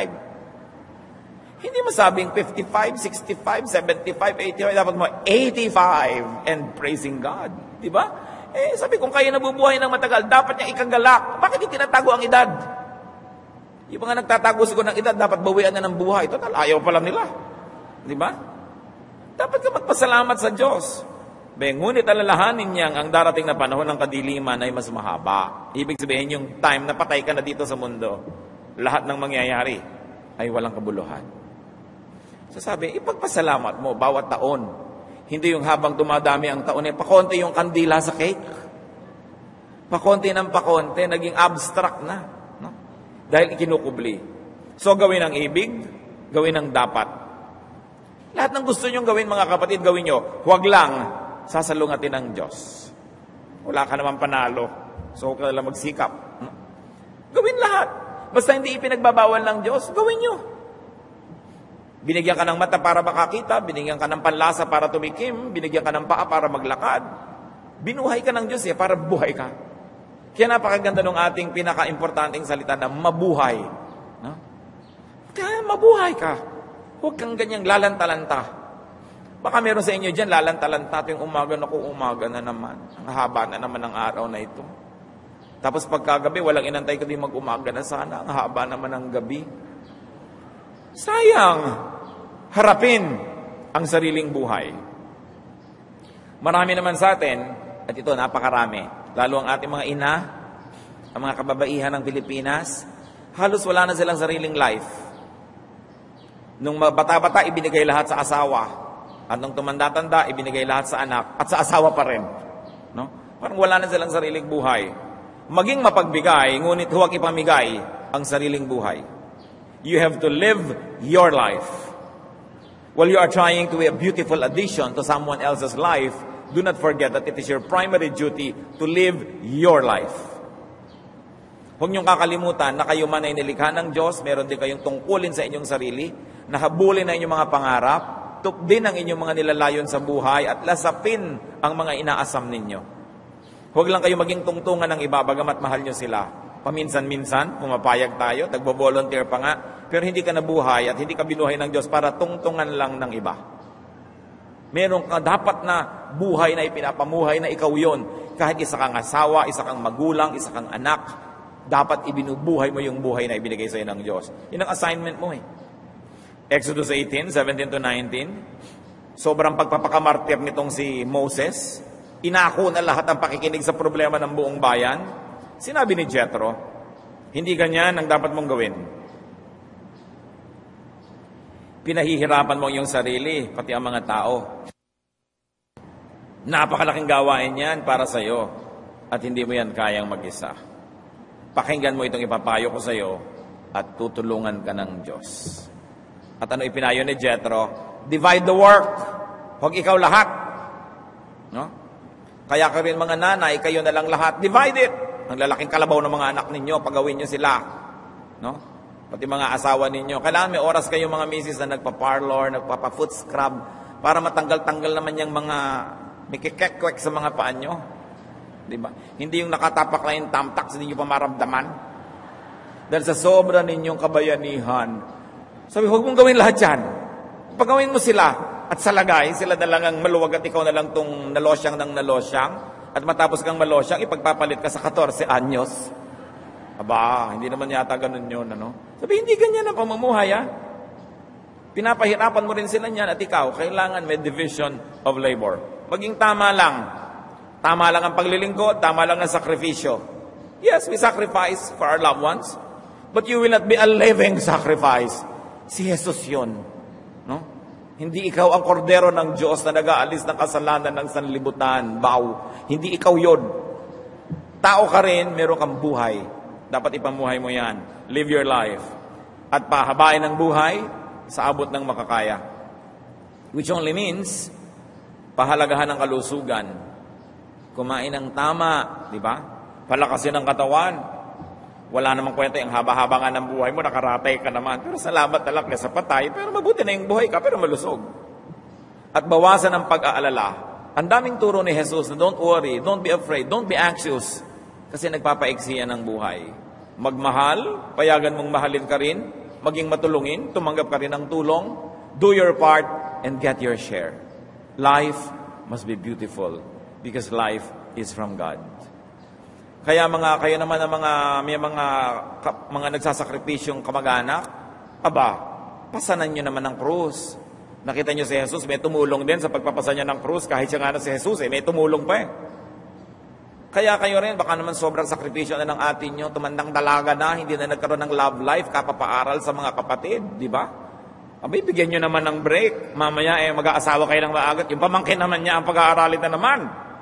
55. Hindi masabing 55, 65, 75, 85. Dapat mo 85 and praising God. Diba? Sabi, kung kayo nabubuhay ng matagal, dapat niya ikagalak. Bakit tinatago ang edad? Yung mga nagtatago siguro ng edad, dapat bawian na ng buhay. Total, ayaw pala nila. Diba? Dapat ka magpasalamat sa Diyos. Ngunit alalahanin niyang ang darating na panahon ng kadiliman ay mas mahaba. Ibig sabihin yung time na patay ka na dito sa mundo, lahat ng mangyayari ay walang kabuluhan. So sabi, ipagpasalamat mo bawat taon. Hindi yung habang dumadami ang taon, pakonti yung kandila sa cake. Pakonti ng pakonti, naging abstract na. No? Dahil ikinukubli. So gawin ang ibig, gawin ang dapat. Lahat ng gusto nyong gawin, mga kapatid, gawin nyo. Huwag lang sasalungatin ng Diyos. Wala ka naman panalo. So, huwag ka lang magsikap. Gawin lahat. Basta hindi ipinagbabawal ng Diyos, gawin nyo. Binigyan ka ng mata para makakita, binigyan ka ng panlasa para tumikim, binigyan ka ng paa para maglakad. Binuhay ka ng Diyos para buhay ka. Kaya napakaganda ng ating pinaka-importanting salita na mabuhay. No? Kaya mabuhay ka. Huwag kang ganyang lalanta-lanta. Baka meron sa inyo dyan, lalanta-lanta yung umaga na naman. Ang haba na naman ng araw na ito. Tapos pagkagabi, walang inantay ko din mag-umaga na sana. Ang haba naman ng gabi. Sayang! Harapin ang sariling buhay. Marami naman sa atin, at ito napakarami, lalo ang ating mga ina, ang mga kababaihan ng Pilipinas, halos wala na silang sariling life. Nung bata-bata, ibinigay lahat sa asawa. At nung tumanda-tanda, ibinigay lahat sa anak at sa asawa pa rin. No? Parang wala na silang sariling buhay. Maging mapagbigay, ngunit huwag ipamigay ang sariling buhay. You have to live your life. While you are trying to be a beautiful addition to someone else's life, do not forget that it is your primary duty to live your life. Huwag niyong kakalimutan na kayo man ay nilikha ng Diyos, meron din kayong tungkulin sa inyong sarili, nahabulin na inyong mga pangarap, tukdin ang inyong mga nilalayon sa buhay, at lasapin ang mga inaasam ninyo. Huwag lang kayo maging tungtungan ng iba, bagamat mahal nyo sila. Paminsan-minsan, pumapayag tayo, nagbo-volunteer pa nga, pero hindi ka nabuhay at hindi ka binuhay ng Diyos para tungtungan lang ng iba. Meron ka dapat na buhay na ipinapamuhay na ikaw yon. Kahit isa kang asawa, isa kang magulang, isa kang anak, dapat ibinubuhay mo yung buhay na ibinigay sa iyo ng Diyos. Yun ang assignment mo eh. Exodus 18, 17 to 19, sobrang pagpapakamartir nitong si Moses, inako na lahat ang pakikinig sa problema ng buong bayan. Sinabi ni Jethro, hindi ganyan ang dapat mong gawin. Pinahihirapan mo yung sarili, pati ang mga tao. Napakalaking gawain yan para sa iyo at hindi mo yan kayang mag-isa. Pakinggan mo itong ipapayo ko sa iyo at tutulungan ka ng Diyos. At ano ipinayo ni Jethro? Divide the work. Huwag ikaw lahat. No? Kaya ka rin mga nanay, kayo na lang lahat. Divide it. Ang lalaking kalabaw ng mga anak ninyo, pagawin nyo sila. No? Pati mga asawa ninyo. Kailangan may oras kayo mga misis na nagpa-parlor, nagpapa-foot scrub, para matanggal-tanggal naman yung mga may kikek-kwek sa mga paan nyo. Diba? Hindi yung nakatapak na yung tamtak, hindi nyo pa maramdaman. Dahil sa sobra ninyong kabayanihan, sabi, huwag mong gawin lahat yan. Pagawin mo sila at salagay, sila na lang ang maluwag at ikaw na lang tong nalosyang ng nalosyang. At matapos kang malosyang, ipagpapalit ka sa 14 anyos. Aba, hindi naman yata ganun yun, ano? Sabi, hindi ganyan ang pamumuhay, ha? Pinapahirapan mo rin sila niyan at ikaw, kailangan may division of labor. Maging tama lang. Tama lang ang paglilingkod, tama lang ang sakripisyo. Yes, we sacrifice for our loved ones, but you will not be a living sacrifice. Si Jesus yun. No? Hindi ikaw ang kordero ng Diyos na nag-aalis ng kasalanan ng sanlibutan. Bow. Hindi ikaw yun. Tao ka rin, meron kang buhay. Dapat ipamuhay mo yan. Live your life. At pahabain ang buhay sa abot ng makakaya. Which only means, pahalagahan ng kalusugan. Kumain ng tama, di ba? Palakasin ang katawan. Wala namang kwenta yung haba-haba nga ng buhay mo, nakaratay ka naman. Pero salamat na lang sa patay, pero mabuti na yung buhay ka, pero malusog. At bawasan ang pag-aalala. Ang daming turo ni Jesus na don't worry, don't be afraid, don't be anxious. Kasi nagpapaiksi yan ng buhay. Magmahal, payagan mong mahalin ka rin, maging matulungin, tumanggap ka rin ng tulong, do your part, and get your share. Life must be beautiful because life is from God. Kaya kayo naman ang mga nagsasakripisyong kamag-anak, aba, pasanan nyo naman ng krus. Nakita nyo si Jesus, may tumulong din sa pagpapasan niya ng krus, kahit siya nga na si Jesus, may tumulong pa eh. Kaya kayo rin, baka naman sobrang sakripisyo na ng atin nyo, tumandang dalaga na, hindi na nagkaroon ng love life, kapapaaral sa mga kapatid, di ba? Abay, bigyan nyo naman ng break. Mamaya mag-aasawa kayo ng maagat. Yung pamangkin naman niya ang pag-aaralin na naman.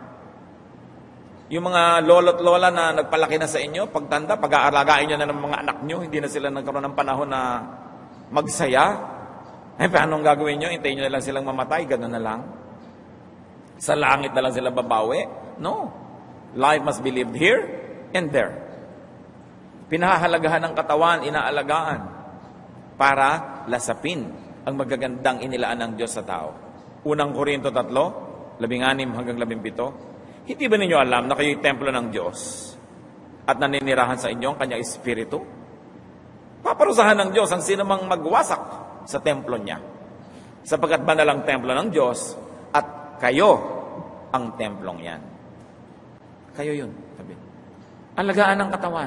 Yung mga lolo't lola na nagpalaki na sa inyo, pagtanda, pag-aaragain nyo na ng mga anak nyo, hindi na sila nagkaroon ng panahon na magsaya. Paano ang gagawin nyo? Hintayin nyo na lang silang mamatay, gano'n na lang. Sa langit na lang sila babawi? No. Life must be lived here and there. Pinahahalagahan ng katawan, inaalagaan para lasapin ang magagandang inilaan ng Diyos sa tao. Unang Korinto 3, 16 hanggang 17. Hindi ba ninyo alam na kayo'y templo ng Diyos at naninirahan sa inyo ang kanyang espiritu? Paparusahan ng Diyos ang sinumang magwasak sa templo niya. Sapagkat banal ang templo ng Diyos at kayo ang templong yan. Kayo yun. Sabi. Alagaan ng katawan.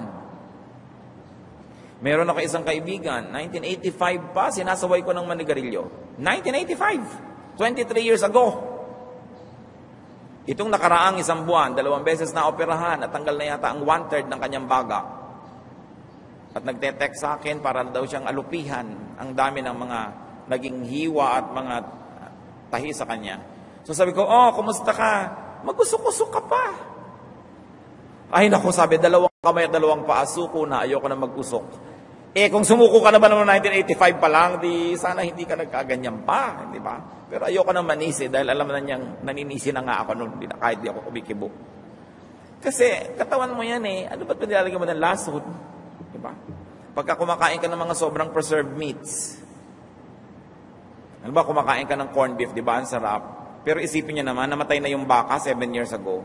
Meron ako isang kaibigan, 1985 pa, sinasaway ko ng manigarilyo. 1985, 23 years ago. Itong nakaraang isang buwan, 2 beses na operahan at tanggal na yata ang 1/3 ng kanyang baga. At nagte-text sa akin para daw siyang alupihan. Ang dami ng mga naging hiwa at mga tahi sa kanya. So sabi ko, kumusta ka? Mag-usok-usok ka pa. Ay naku, sabi, 2 kamay at 2 paa, suko na, ayoko na mag-usok. Kung sumuko ka na ba noong 1985 pa lang, di sana hindi ka nagkaganyan pa, di ba? Pero ayoko na manisi dahil alam na niyang naninisi na nga ako noon, kahit di ako kumikibo. Kasi katawan mo yan ano ba't pinilalagyan mo ng lasod? Di ba? Pagka kumakain ka ng mga sobrang preserved meats, ano ba, kumakain ka ng corned beef, di ba? Ang sarap. Pero isipin niyo naman, namatay na yung baka 7 years ago.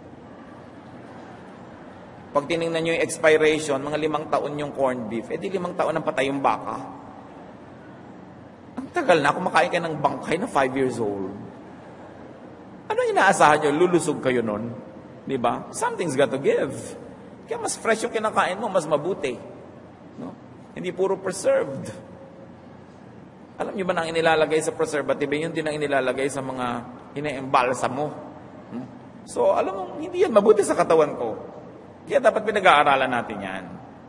Pag tinignan nyo yung expiration, mga 5 taon yung corned beef, di 5 taon ang patay yung baka. Ang tagal na, kumakain ka ng bangkay na 5 years old. Ano inaasahan nyo? Lulusog kayo nun? Di ba? Something's got to give. Kaya mas fresh yung kinakain mo, mas mabuti. No? Hindi puro preserved. Alam nyo ba na ang inilalagay sa preservative, yun din ang inilalagay sa mga ine-embalsa mo. So, alam mo, hindi yan mabuti sa katawan ko. Kaya dapat pinag-aaralan natin yan.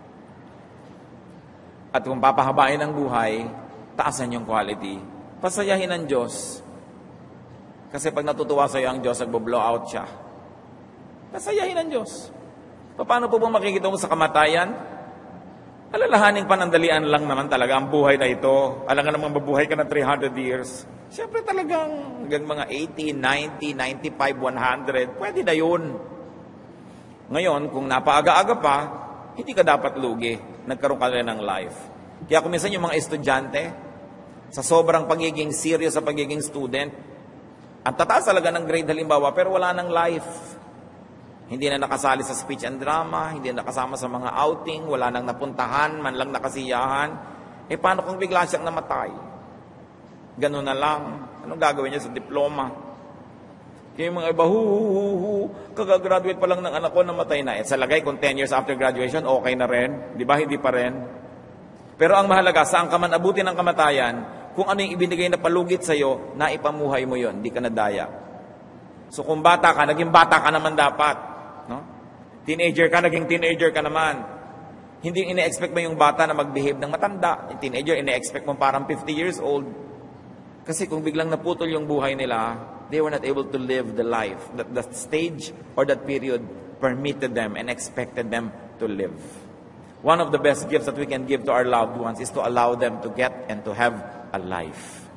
At kung papahabain ang buhay, taasan yung quality. Pasayahin ang Diyos. Kasi pag natutuwa sa iyo ang Diyos, nagbo-blow out siya. Pasayahin ang Diyos. Paano po ba makikita mo sa kamatayan? Alalahaning panandalian lang naman talaga ang buhay na ito. Alam nga namang mabuhay ka na 300 years. Siyempre talagang hanggang mga 80, 90, 95, 100, pwede na yun. Ngayon, kung napaaga-aga pa, hindi ka dapat lugi. Nagkaroon ka na ng life. Kaya kung minsan yung mga estudyante, sa sobrang pagiging serious sa pagiging student, ang tataas talaga ng grade halimbawa, pero wala ng life. Hindi na nakasali sa speech and drama, hindi na nakasama sa mga outing, wala nang napuntahan, man lang nakasiyahan. Paano kung bigla siyang namatay? Ganun na lang. Anong gagawin niya sa diploma? Kaya yung mga iba, kagagraduate pa lang ng anak ko, namatay na. Sa lagay, kung 10 years after graduation, okay na rin. Di ba? Hindi pa rin. Pero ang mahalaga, saan ka man abutin ng kamatayan, kung ano yung ibinigay na palugit sa'yo, naipamuhay mo yon, di ka nadaya. So kung bata ka, naging bata ka naman dapat. No? Teenager ka, naging teenager ka naman. Hindi ine-expect mo yung bata na mag-behave ng matanda. Yung teenager, ine-expect mo parang 50 years old. Kasi kung biglang naputol yung buhay nila, they were not able to live the life that the stage or that period permitted them and expected them to live. One of the best gifts that we can give to our loved ones is to allow them to get and to have a life.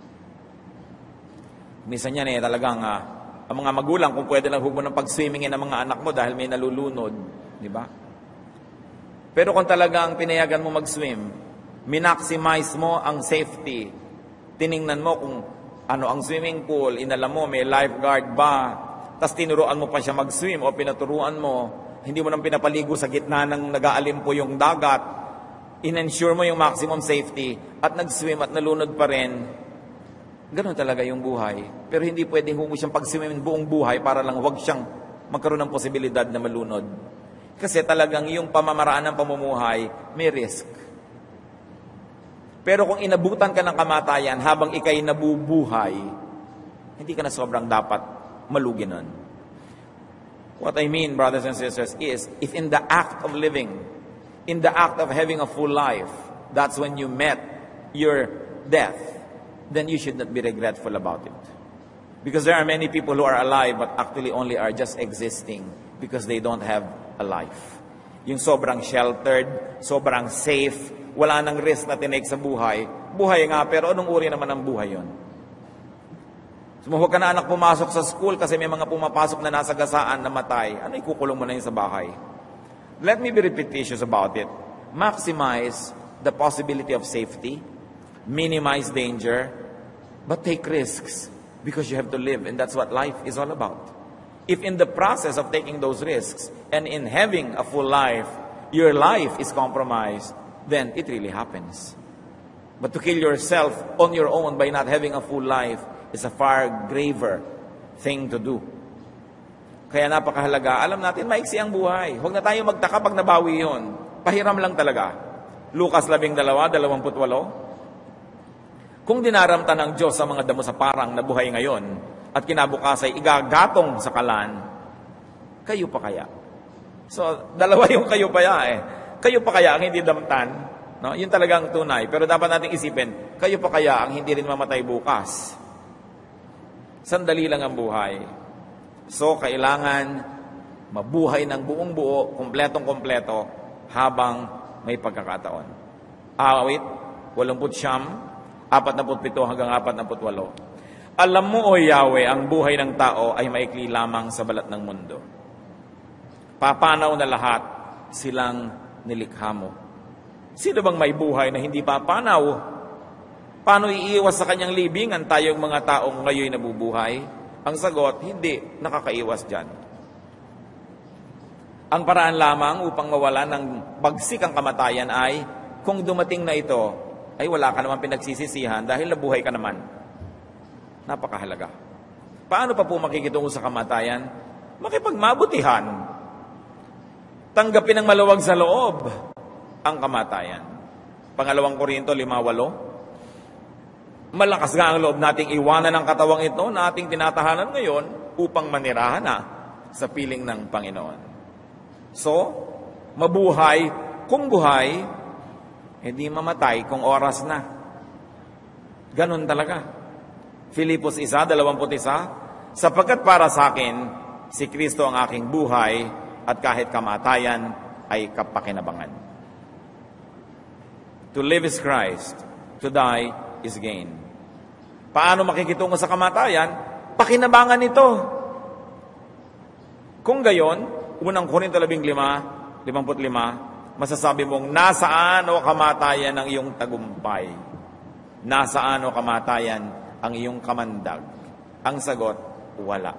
Minsan yan talagang ang mga magulang, kung pwede lang huwag mo ng pag-swimmingin ng mga anak mo dahil may nalulunod, di ba? Pero kung talagang pinayagan mo mag-swim, minaximize mo ang safety, tiningnan mo kung ano ang swimming pool, inalam mo may lifeguard ba, tas tinuruan mo pa siya mag-swim o pinaturuan mo, hindi mo nang pinapaligo sa gitna ng nag-aalimpo yung dagat, in-ensure mo yung maximum safety at nag-swim at nalunod pa rin. Ganun talaga yung buhay. Pero hindi pwedeng huwag siyang pag-swimin buong buhay para lang huwag siyang magkaroon ng posibilidad na malunod. Kasi talagang yung pamamaraan ng pamumuhay may risk. Pero kung inabutan ka ng kamatayan habang ikay nabubuhay, hindi ka na sobrang dapat malugi nun. What I mean, brothers and sisters, is if in the act of living, in the act of having a full life, that's when you met your death, then you should not be regretful about it. Because there are many people who are alive but actually only are just existing because they don't have a life. Yung sobrang sheltered, sobrang safe, wala nang risk na tinake sa buhay. Buhay nga, pero anong uri naman ng buhay yon? Sumuhuwag ka na anak pumasok sa school kasi may mga pumapasok na nasa gasaan na matay. Ano ikukulong mo na yun sa bahay? Let me be repetitious about it. Maximize the possibility of safety, minimize danger, but take risks because you have to live, and that's what life is all about. If in the process of taking those risks and in having a full life, your life is compromised, then it really happens. But to kill yourself on your own by not having a full life is a far graver thing to do. Kaya napakahalaga, alam natin, maiksi ang buhay. Huwag na tayo magtaka pag nabawi yun. Pahiram lang talaga. Lucas 12:28. Kung dinaramtan ng Diyos sa mga damo sa parang na buhay ngayon at kinabukas ay igagatong sa kalan, kayo pa kaya? So, dalawa yung kayo pa Kayo pa kaya ang hindi damtan? No? Yun talagang tunay. Pero dapat nating isipin, kayo pa kaya ang hindi rin mamatay bukas? Sandali lang ang buhay. So, kailangan mabuhay ng buong buo, kompletong-kompleto, habang may pagkakataon. Awit, 89, 47 hanggang 48. Alam mo, O Yahweh, ang buhay ng tao ay maikli lamang sa balat ng mundo. Papanaw na lahat silang nilikha mo. Sino bang may buhay na hindi papanaw? Paano iiwas sa kanyang libingan tayong mga taong ngayon nabubuhay? Ang sagot, hindi nakakaiwas dyan. Ang paraan lamang upang mawala ng bagsik ang kamatayan ay, kung dumating na ito, ay wala ka naman pinagsisisihan dahil nabuhay ka naman. Napakahalaga. Paano pa po makikitungo sa kamatayan? Makipagmabutihan. Tanggapin ng maluwag sa loob ang kamatayan. Pangalawang Korinto 5:8. Malakas nga ang loob nating iwanan ang katawang ito na ating tinatahanan ngayon upang manirahan na sa piling ng Panginoon. So, mabuhay kung buhay, hindi mamatay kung oras na. Ganun talaga. Filipos 1:21, sapagkat para sa akin, si Kristo ang aking buhay at kahit kamatayan ay kapakinabangan. To live is Christ, to die is gain. Paano makikitungo sa kamatayan? Pakinabangan ito. Kung gayon, unang Korinto 15:55, masasabi mong, nasaan o kamatayan ang iyong tagumpay? Nasaan o kamatayan ang iyong kamandag? Ang sagot, wala.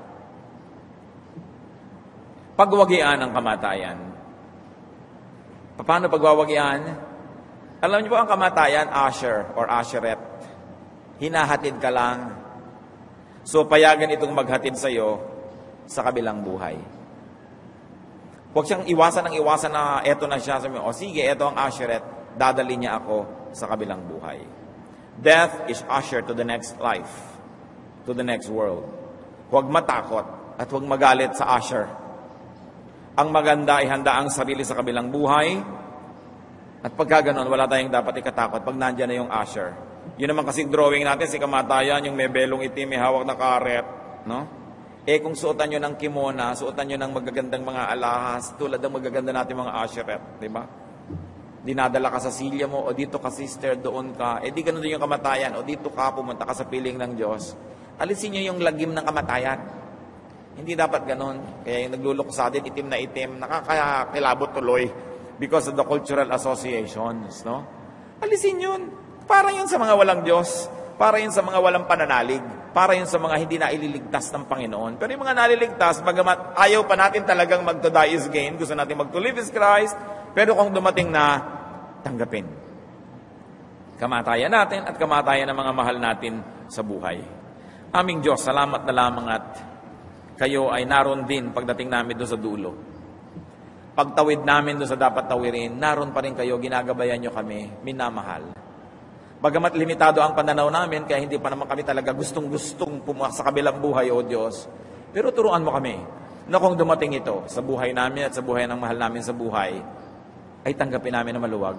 Pagwagian ang kamatayan. Paano pagwawagian? Alam niyo po ang kamatayan, Asher or Asheret. Hinahatid ka lang. So, payagan itong maghatid sa iyo sa kabilang buhay. Huwag siyang iwasan na eto na siya. Sabi mo, o sige, eto ang Asheret. Dadali niya ako sa kabilang buhay. Death is usher to the next life, to the next world. Huwag matakot at huwag magalit sa Asher. Ang maganda ay handa ang sarili sa kabilang buhay. At pagka ganon, wala tayong dapat ikatakot pag nandyan na yung Asher. Yun naman kasing drawing natin, si kamatayan, yung may belong itim, may hawak na karet. No? Kung suotan nyo ng kimona, suotan nyo ng magagandang mga alahas, tulad ng magaganda natin mga Asheret. Diba? Dinadala ka sa silya mo, o dito ka sister, doon ka. Di ganon din yung kamatayan, o dito ka, pumunta ka sa piling ng Diyos. Alisin nyo yung lagim ng kamatayan. Hindi dapat ganon. Kaya yung nagluluksa din, itim na itim, nakakakilabot tuloy because of the cultural associations. No? Alisin yun. Para yun sa mga walang Diyos. Para yun sa mga walang pananalig. Para yun sa mga hindi na ililigtas ng Panginoon. Pero yung mga naliligtas, bagamat ayaw pa natin talagang mag-to die is gain, gusto natin mag-to live is Christ, pero kung dumating na, tanggapin. Kamatayan natin at kamatayan ng mga mahal natin sa buhay. Aming Diyos, salamat na lamang at kayo ay naroon din pagdating namin doon sa dulo. Pagtawid namin doon sa dapat tawirin, naroon pa rin kayo, ginagabayan nyo kami, minamahal. Bagamat limitado ang pananaw namin, kaya hindi pa naman kami talaga gustong-gustong pumasok sa kabilang buhay, O Diyos. Pero turuan mo kami na kung dumating ito sa buhay namin at sa buhay ng mahal namin sa buhay, ay tanggapin namin na maluwag.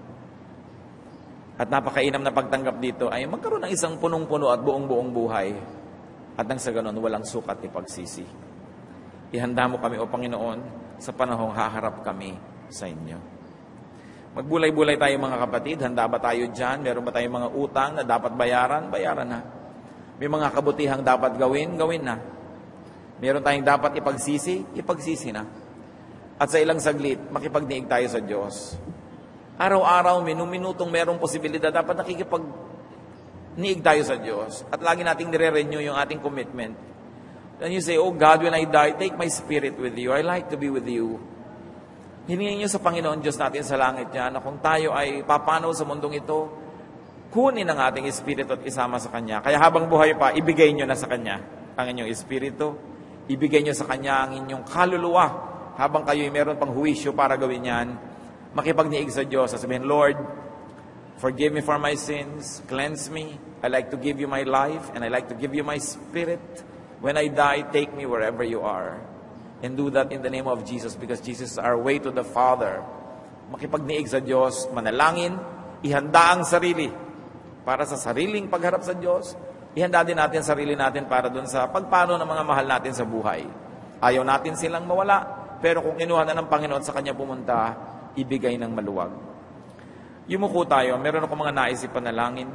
At napakainam na pagtanggap dito ay magkaroon ng isang punong-puno at buong-buong buhay. At nang sa ganon, walang sukat ni pagsisi. Ihanda mo kami, O Panginoon, sa panahong haharap kami sa inyo. Magbulay-bulay tayo mga kapatid. Handa ba tayo dyan? Meron ba tayong mga utang na dapat bayaran? Bayaran na. May mga kabutihang dapat gawin? Gawin na. Meron tayong dapat ipagsisi? Ipagsisi na. At sa ilang saglit, makipagniig tayo sa Diyos. Araw-araw, minutong merong posibilidad, dapat nakikipagniig tayo sa Diyos. At lagi nating nire-renew yung ating commitment. And you say, oh God, when I die, take my spirit with you. I like to be with you. Hiningin niyo sa Panginoon Diyos natin sa langit niya na kung tayo ay papanaw sa mundong ito, kunin ang ating espiritu at isama sa Kanya. Kaya habang buhay pa, ibigay niyo na sa Kanya ang inyong espiritu. Ibigay niyo sa Kanya ang inyong kaluluwa. Habang kayo ay meron pang huwisyo para gawin yan, makipagniig sa Diyos. Sabihin, Lord, forgive me for my sins. Cleanse me. I like to give you my life and I like to give you my spirit. When I die, take me wherever you are. And do that in the name of Jesus because Jesus is our way to the Father. Makipagniig sa Diyos, manalangin, ihanda ang sarili para sa sariling pagharap sa Diyos. Ihanda din natin sarili natin para dun sa pagpano ng mga mahal natin sa buhay. Ayaw natin silang mawala, pero kung kinuha na ng Panginoon sa Kanya pumunta, ibigay ng maluwag. Yumuko tayo, meron ako mga nais ipanalangin.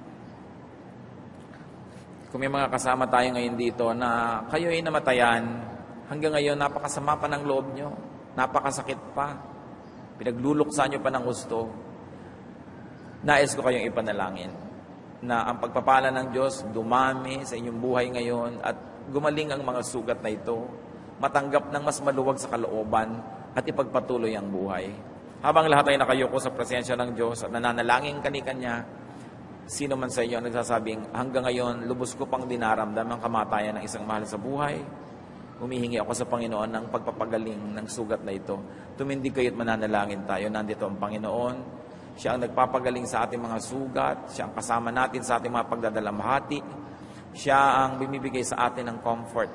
Kung may mga kasama tayo ngayon dito na kayo ay namatayan, hanggang ngayon napakasama pa ng loob nyo, napakasakit pa, pinagluluksa nyo pa ng gusto, nais ko kayong ipanalangin na ang pagpapala ng Diyos dumami sa inyong buhay ngayon at gumaling ang mga sugat na ito, matanggap ng mas maluwag sa kalooban at ipagpatuloy ang buhay. Habang lahat ay nakayuko sa presensya ng Diyos at nananalangin kani-kanya, sino man sa inyo ang nagsasabing, hanggang ngayon, lubos ko pang dinaramdam ang kamatayan ng isang mahal sa buhay, humihingi ako sa Panginoon ng pagpapagaling ng sugat na ito. Tumindig kayo't mananalangin tayo. Nandito ang Panginoon. Siya ang nagpapagaling sa ating mga sugat. Siya ang kasama natin sa ating mga pagdadalamhati. Siya ang bumibigay sa atin ng comfort.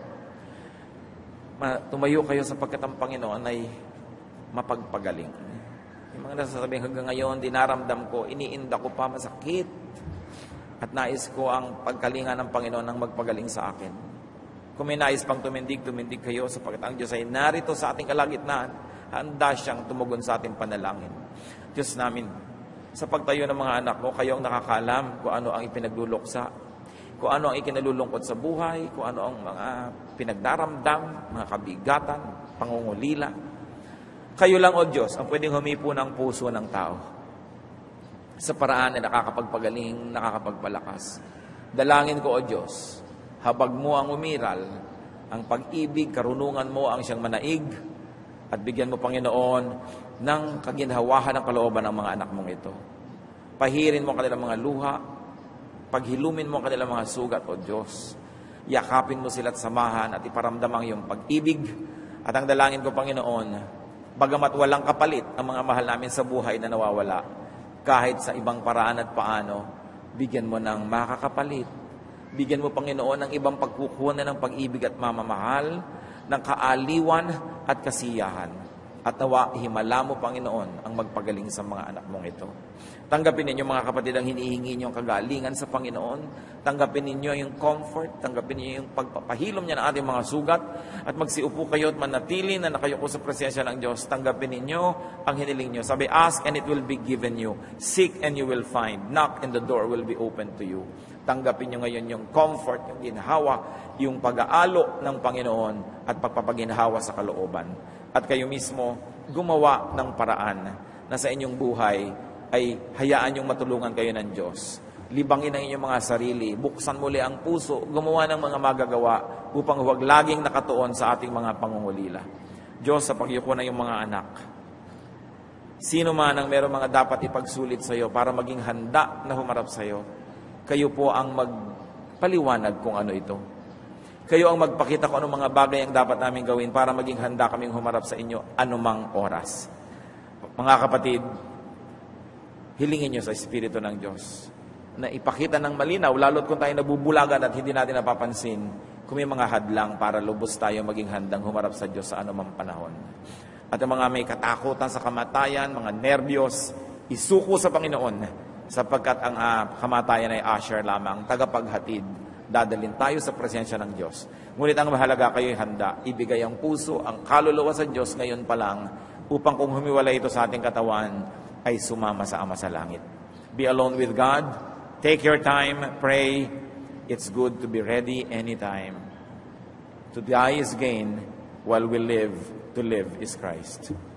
Tumayo kayo sapagkat ang Panginoon ay mapagpagaling. Yung mga nasasabing hanggang ngayon, dinaramdam ko, iniinda ko pa, masakit. At nais ko ang pagkalinga ng Panginoon ang magpagaling sa akin. Kung may nais pang tumindig kayo sapagkat ang Diyos ay narito sa ating kalagitnaan. Handa siyang tumugon sa ating panalangin. Diyos namin, sa pagtayo ng mga anak mo, kayo ang nakakaalam kung ano ang ipinagluluksa, kung ano ang ikinalulungkot sa buhay, kung ano ang mga pinagdaramdam, mga kabigatan, pangungulila. Kayo lang, O Diyos, ang pwedeng humipo ng puso ng tao sa paraan na nakakapagpagaling, nakakapagpalakas. Dalangin ko, O Diyos, habag mo ang umiral, ang pag-ibig, karunungan mo ang siyang manaig, at bigyan mo, Panginoon, ng kaginhawahan ng kalooban ng mga anak mong ito. Pahirin mo kanilang mga luha, paghilumin mo kanilang mga sugat, O Diyos. Yakapin mo sila at samahan at iparamdam ang iyong pag-ibig. At ang dalangin ko, Panginoon, bagamat walang kapalit ang mga mahal namin sa buhay na nawawala, kahit sa ibang paraan at paano, bigyan mo ng makakapalit. Bigyan mo, Panginoon, ng ibang pagkukunan ng pag-ibig at mamamahal, ng kaaliwan at kasiyahan. At nawa, himala mo, Panginoon, ang magpagaling sa mga anak mong ito. Tanggapin ninyo, mga kapatid, ang hinihingi niyo ang kagalingan sa Panginoon. Tanggapin ninyo yung comfort, tanggapin ninyo yung pagpapahilom niya ng ating mga sugat, at magsiupo kayo at manatili na nakayuko sa presensya ng Diyos. Tanggapin ninyo ang hiniling niyo. Sabi, ask and it will be given you. Seek and you will find. Knock and the door will be open to you. Tanggapin nyo ngayon yung comfort, yung ginhawa, yung pag-aalo ng Panginoon at pagpapaginhawa sa kalooban. At kayo mismo gumawa ng paraan na sa inyong buhay ay hayaan yung matulungan kayo ng Diyos. Libangin ang inyong mga sarili, buksan muli ang puso, gumawa ng mga magagawa upang huwag laging nakatuon sa ating mga pangungulila. Diyos, sa pagyuko na yung mga anak, sino man ang meron mga dapat ipagsulit sa iyo para maging handa na humarap sa iyo, kayo po ang magpaliwanag kung ano ito. Kayo ang magpakita kung anong mga bagay ang dapat namin gawin para maging handa kaming humarap sa inyo anumang oras. Mga kapatid, hilingin nyo sa Espiritu ng Diyos na ipakita ng malinaw, lalo't kung tayo nabubulagan at hindi natin napapansin, kung may mga hadlang para lubos tayo maging handang humarap sa Diyos sa anumang panahon. At ang mga may katakutan sa kamatayan, mga nerbiyos, isuko sa Panginoon, sapagkat ang kamatayan ay asher lamang, tagapaghatid. Dadalhin tayo sa presensya ng Diyos. Ngunit ang mahalaga, kayo'y handa. Ibigay ang puso, ang kaluluwa sa Diyos ngayon pa lang, upang kung humiwalay ito sa ating katawan, ay sumama sa Ama sa langit. Be alone with God. Take your time. Pray. It's good to be ready anytime. To die is gain, while we live, to live is Christ.